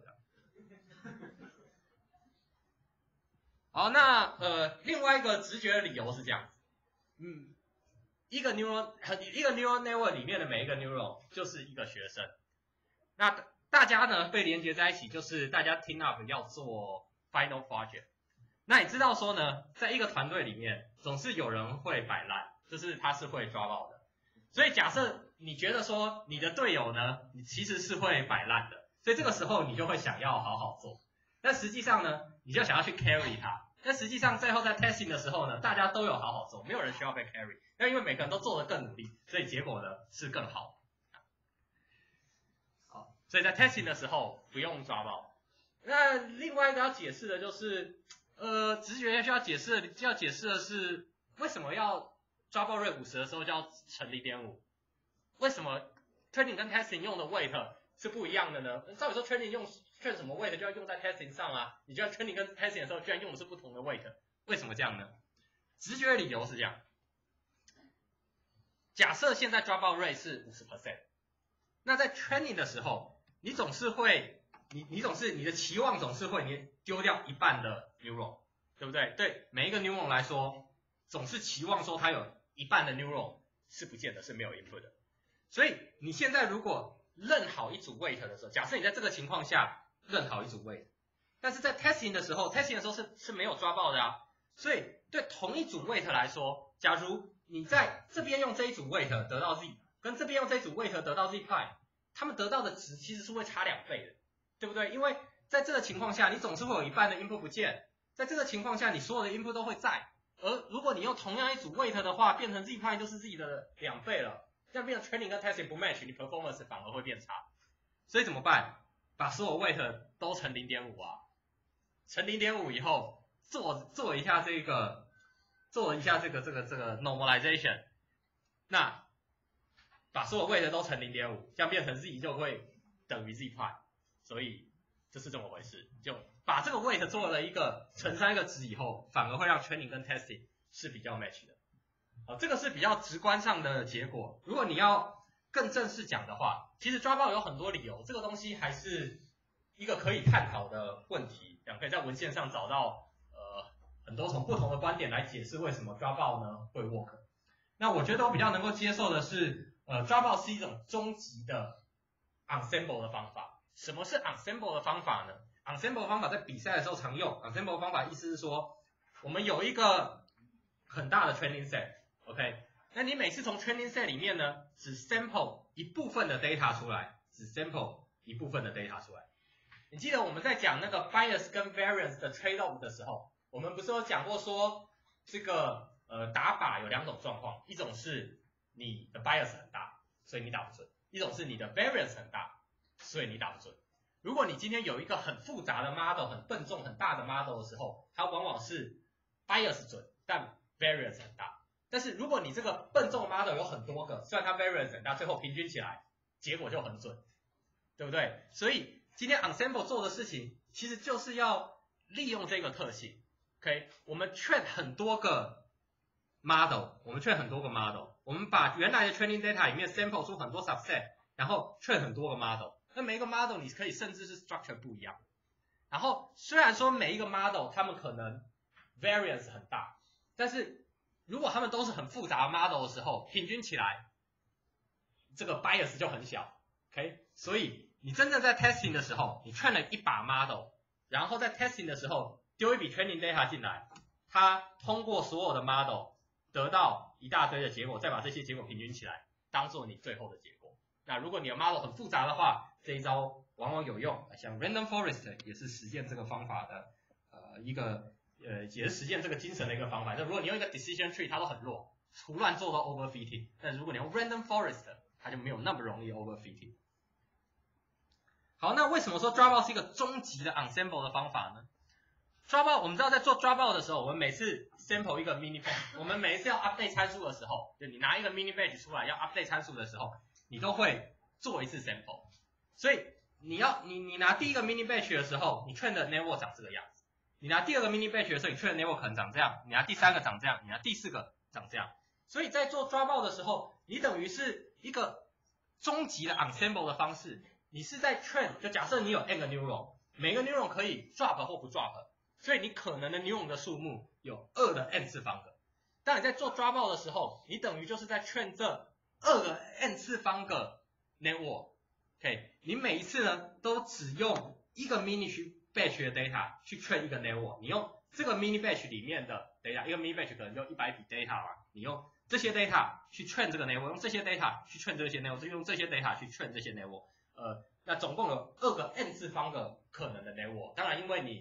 好，那呃另外一个直觉的理由是这样子，嗯，一个 neuron 一个 neural network 里面的每一个 neuron 就是一个学生，那大家呢被连接在一起，就是大家 team up 要做 final project。那你知道说呢，在一个团队里面总是有人会摆烂，就是他是会抓报的，所以假设你觉得说你的队友呢，你其实是会摆烂的，所以这个时候你就会想要好好做。但实际上呢，你就想要去 carry 他， 但实际上最后在 testing 的时候呢，大家都有好好做，没有人需要被 carry。但因为每个人都做得更努力，所以结果呢是更好。好，所以在 testing 的时候不用抓包。那另外一个要解释的就是，呃，直觉需要解释的，要解释的是为什么要抓包 rate 五十的时候就要乘 零点五？ 为什么 training 跟 testing 用的 weight 是不一样的呢？照理说 training 用 train 什么 weight 就要用在 testing 上啊，你就要 training 跟 testing 的时候居然用的是不同的 weight， 为什么这样呢？直觉的理由是这样。假设现在抓包 rate 是 百分之五十， 那在 training 的时候，你总是会，你你总是你的期望总是会你丢掉一半的 neuron， 对不对？对每一个 neuron 来说，总是期望说它有一半的 neuron 是不见得是没有 input 的。所以你现在如果认好一组 weight 的时候，假设你在这个情况下认好一组 weight， 但是在 testing 的时候 ，testing 的时候是是没有抓爆的啊。所以对同一组 weight 来说，假如你在这边用这一组 weight 得到 z， 跟这边用这一组 weight 得到 z prime， 他们得到的值其实是会差两倍的，对不对？因为在这个情况下，你总是会有一半的 input 不见，在这个情况下，你所有的 input 都会在，而如果你用同样一组 weight 的话，变成 z prime 就是自己的两倍了。这样变成 training 跟 testing 不 match， 你 performance 反而会变差。所以怎么办？把所有 weight 都乘 零点五 啊，乘 零点五 以后做做一下这个做一下这个这个这个 normalization， 那把所有 weight 都乘 零点五， 这样变成 z 就会等于 z prime， 所以这是这么回事。就把这个 weight 做了一个乘上一个值以后，反而会让 training 跟 testing 是比较 match 的。啊，这个是比较直观上的结果。如果你要更正式讲的话，其实抓包有很多理由，这个东西还是一个可以探讨的问题。这样可以在文献上找到呃很多从不同的观点来解释为什么抓包呢会 work。那我觉得我比较能够接受的是，呃，抓包是一种终极的 ensemble 的方法。什么是 ensemble 的方法呢 ？ensemble 方法在比赛的时候常用。ensemble 方法意思是说，我们有一个很大的 training set。OK， 那你每次从 training set 里面呢，只 sample 一部分的 data 出来，只 sample 一部分的 data 出来。你记得我们在讲那个 bias 跟 variance 的 trade off 的时候，我们不是有讲过说，这个呃打靶有两种状况，一种是你的 bias 很大，所以你打不准；一种是你的 variance 很大，所以你打不准。如果你今天有一个很复杂的 model， 很笨重很大的 model 的时候，它往往是 bias 准，但 variance 很大。但是如果你这个笨重 model 有很多个，虽然它 variance 很大，最后平均起来结果就很准，对不对？所以今天 ensemble 做的事情其实就是要利用这个特性。OK， 我们 train 很多个 model， 我们 train 很多个 model， 我们把原来的 training data 里面 sample 出很多 subset， 然后 train 很多个 model。那每一个 model 你可以甚至是 structure 不一样。然后虽然说每一个 model 他们可能 variance 很大，但是如果他们都是很复杂的 model 的时候，平均起来这个 bias 就很小 ，OK？ 所以你真正在 testing 的时候，你 train 了一把 model， 然后在 testing 的时候丢一笔 training data 进来，它通过所有的 model 得到一大堆的结果，再把这些结果平均起来，当做你最后的结果。那如果你的 model 很复杂的话，这一招往往有用，像 random forest 也是实践这个方法的呃一个。呃，也是实践这个精神的一个方法。那如果你用一个 decision tree， 它都很弱，胡乱做到 overfitting。但如果你用 random forest， 它就没有那么容易 overfitting。好，那为什么说抓包是一个终极的 ensemble 的方法呢？抓包，我们知道在做抓包的时候，我们每次 sample 一个 mini batch， 我们每一次要 update 参数的时候，就你拿一个 mini batch 出来要 update 参数的时候，你都会做一次 sample。所以你要你你拿第一个 mini batch 的时候，你 train 的 network 长这个样子。你拿第二个 mini batch 的时候，你 train 的 network 可能长这样；你拿第三个长这样，你拿第四个长这样。所以在做抓包的时候，你等于是一个终极的 ensemble 的方式。你是在 train， 就假设你有 n 个 neuron， 每个 neuron 可以 drop 或不 drop， 所以你可能的 neuron 的数目有二的 n 次方个。当你在做抓包的时候，你等于就是在 train 这二个 n 次方个 network。OK， 你每一次呢都只用一个 mini batch 的 data 去 train 一个 network， 你用这个 mini batch 里面的 data， 一个 mini batch 可能就一百笔 data 嘛，你用这些 data 去 train 这个 network， 用这些 data 去 train 这些 network， 用这些 data 去 train 这些 network， 呃，那总共有二个 n 次方个可能的 network。当然，因为你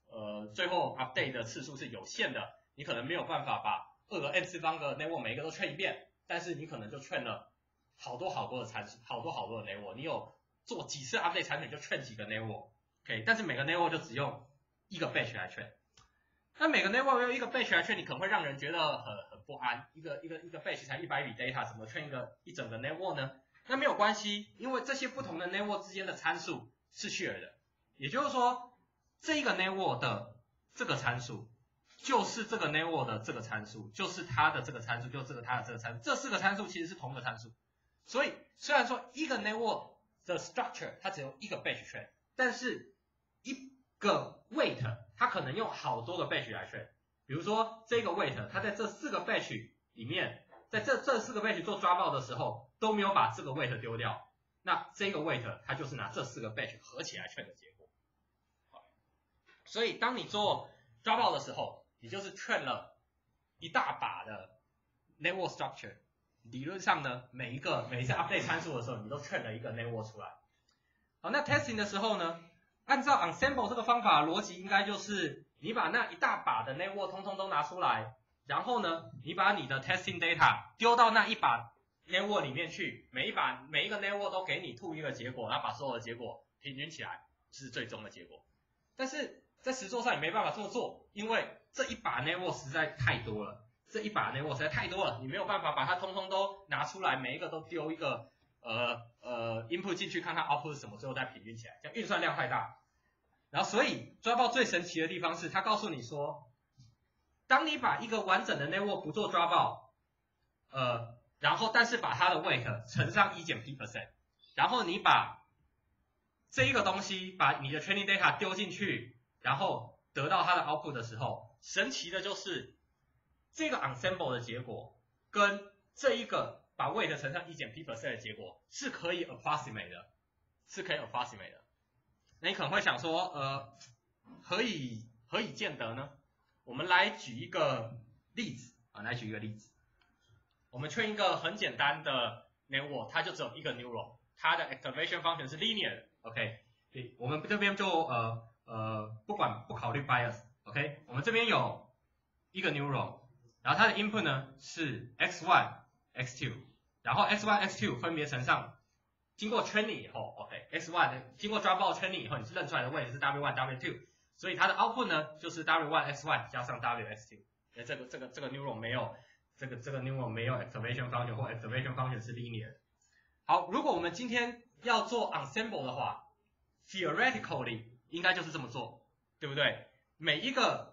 呃最后 update 的次数是有限的，你可能没有办法把二个 n 次方个 network 每一个都 train 一遍，但是你可能就 train 了好多好多的参数，好多好多的 network， 你有做几次 update 产品就 train 几个 network，OK， 但是每个 network 就只用一个 batch 来 train。那每个 network 用一个 batch 来 train， 你可能会让人觉得很很不安，一个一个一个 batch 才一百笔 data， 怎么 train 一个一整个 network 呢？那没有关系，因为这些不同的 network 之间的参数是 share 的，也就是说，这一个 network 的这个参数就是这个 network 的这个参数，就是它的这个参数，就是这个它的这个参数，这四个参数其实是同一个参数。所以虽然说一个 network 的 structure 它只有一个 batch train， 但是一个 weight 它可能用好多个 batch 来 train。比如说这个 weight 它在这四个 batch 里面，在这这四个 batch 做抓报的时候都没有把这个 weight 丢掉，那这个 weight 它就是拿这四个 batch 合起来 train 的结果。好，所以当你做抓报的时候，你就是 train 了一大把的 network structure。理论上呢，每一个每一次 update 参数的时候，你都 train 了一个 network 出来。好，那 testing 的时候呢，按照 ensemble 这个方法的逻辑，应该就是你把那一大把的 network 通通都拿出来，然后呢，你把你的 testing data 丢到那一把 network 里面去，每一把每一个 network 都给你吐一个结果，然后把所有的结果平均起来，是最终的结果。但是在实作上你没办法这么做，因为这一把 network 实在太多了。这一把 network 实在太多了，你没有办法把它通通都拿出来，每一个都丢一个呃呃 input 进去，看看 output 是什么，最后再平均起来，这样运算量太大。然后所以抓报最神奇的地方是，它告诉你说，当你把一个完整的 network 不做抓报，呃，然后但是把它的 weight 乘上一减 p percent， 然后你把这一个东西把你的 training data 丢进去，然后得到它的 output 的时候，神奇的就是这个 ensemble 的结果跟这一个把 weight 乘上一减 p percent 的结果是可以 approximate 的，是可以 approximate 的。那你可能会想说，呃，何以何以见得呢？我们来举一个例子啊，来举一个例子。我们 train 一个很简单的 network， 它就只有一个 neuron， 它的 activation function 是 linear 的 ，OK， 我们这边就呃呃不管不考虑 bias，OK， 我们这边有一个 neuron。然后它的 input 呢是 x one、x two， 然后 x one、x two 分别乘上，经过 training 以后 ，OK，x one 经过抓报 training 以后，你是认出来的位置是 w one、w two， 所以它的 output 呢就是 w one、x one 加上 w_x two， 因为这个这个这个 neuron 没有这个这个 neuron 没有 activation function 或 activation function 是 linear 的。好，如果我们今天要做 ensemble 的话 ，theoretically 应该就是这么做，对不对？每一个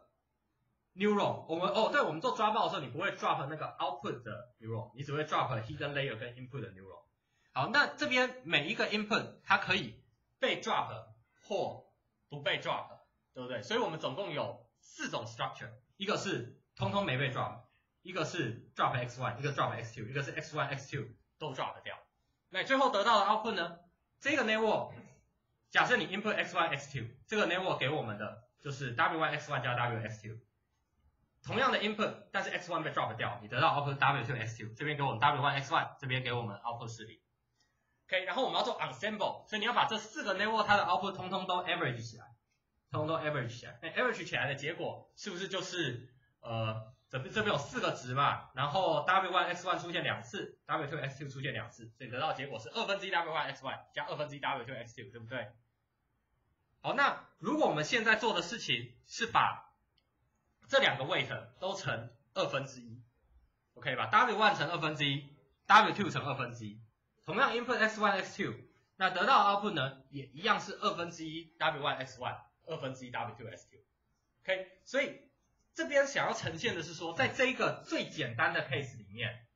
neuron， 我们哦，对，我们做抓报的时候，你不会 drop 那个 output 的 neuron， 你只会 drop hidden layer 跟 input 的 neuron。好，那这边每一个 input 它可以被 drop 或不被 drop， 对不对？所以我们总共有四种 structure， 一个是通通没被 drop， 一个是 drop x one， 一个 drop x two， 一个是 x one、x two 都 drop 掉。那最后得到的 output 呢？这个 network， 假设你 input x one、x two， 这个 network 给我们的就是 w one、x one 加 w_x two。同样的 input， 但是 x one 被 drop 掉，你得到 output w two x two， 这边给我们 w one x one， 这边给我们 output 是零。OK， 然后我们要做 ensemble， 所以你要把这四个 network 它的 output 通通都 average 起来，通通都 average 起来。那 average 起来的结果是不是就是呃这边这边有四个值嘛，然后 w one x one 出现两次 ，w two x two 出现两次，所以得到的结果是二分之一 w one x one 加二分之一 w two x two， 对不对？好，那如果我们现在做的事情是把这两个 weight 都乘二分之一 ，OK 吧 ？w one 乘二分之一 ，w two 乘二分之一，同样 input x one、x two， 那得到的 output 呢，也一样是二分之一 w one x one， 二分之一 w two x two，OK， 所以这边想要呈现的是说，在这一个最简单的 case 里面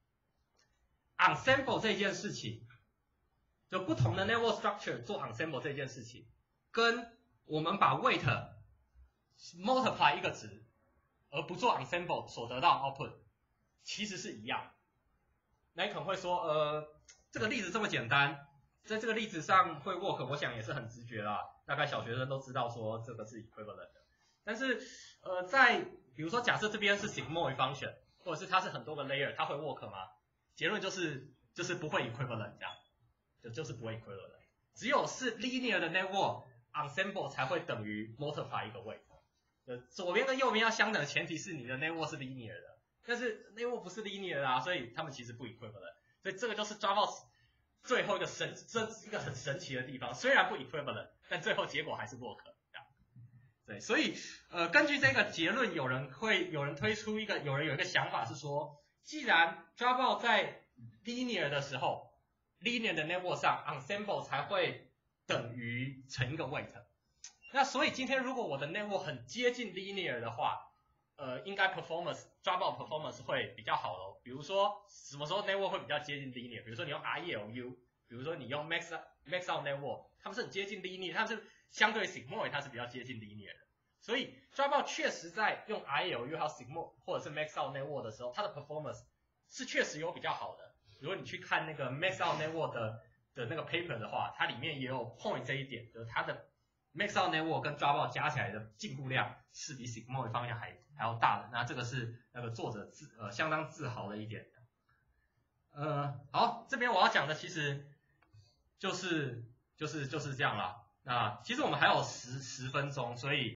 ，ensemble 这件事情，就不同的 network structure 做 ensemble 这件事情，跟我们把 weight multiply 一个值。而不做 ensemble 所得到的 output 其实是一样。那你可能会说，呃，这个例子这么简单，在这个例子上会 work， 我想也是很直觉啦，大概小学生都知道说这个是 equivalent 的。但是，呃，在比如说假设这边是 sigmoid function， 或者是它是很多个 layer， 它会 work 吗？结论就是就是不会 equivalent 这样，就就是不会 equivalent。只有是 linear 的 network ensemble 才会等于 multiply 一个 weight。 呃，左边跟右边要相等的前提是你的 network 是 linear 的，但是 network 不是 linear 的啊，所以他们其实不 equivalent。所以这个就是 Java 最后一个神，这是一个很神奇的地方，虽然不 equivalent， 但最后结果还是 work。对，所以呃，根据这个结论，有人会有人推出一个，有人有一个想法是说，既然 Java 在 linear 的时候 ，linear 的 network 上 ensemble 才会等于乘一个 weight。那所以今天如果我的 network 很接近 linear 的话，呃，应该 performance Java performance 会比较好咯。比如说什么时候 network 会比较接近 linear？ 比如说你用 I E L U， 比如说你用 max max out network， 它们是很接近 linear， 它们是相对 sigmoid 它是比较接近 linear 的。所以 Java 确实在用 I E L U 还有 sigmoid 或者是 max out network 的时候，它的 performance 是确实有比较好的。如果你去看那个 max out network 的的那个 paper 的话，它里面也有 point 这一点，就是它的 max out network 跟 Java 加起来的进步量是比 sigmoid 方向还还要大的。那这个是那个作者自呃相当自豪的一点。呃，好，这边我要讲的其实就是就是就是这样啦。那其实我们还有十十分钟，所以